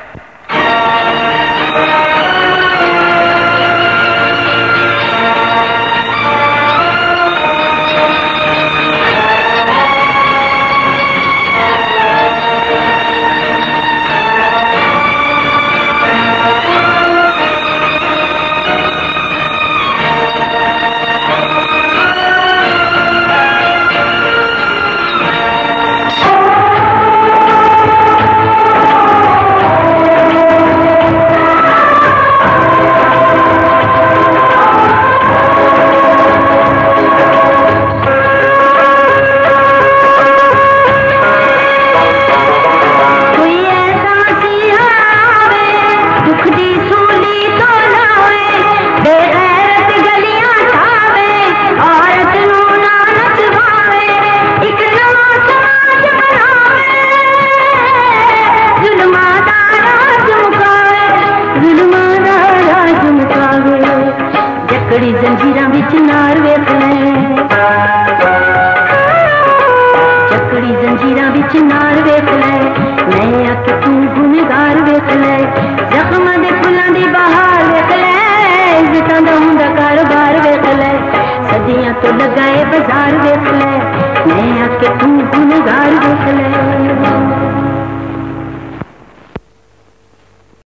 जंजीरां विच नार वेख ले, चकड़ी जंजीरां विच नार वेख ले, मैं आख तू गुनगार वेख ले, जख्मां दे फुल्लां दी बहार वेख ले, इज्जतां दा हुंदा कारोबार वेख ले, सदियां तो लगाए बाजार वेख ले, मैं आख तू गुनगार वेख ले।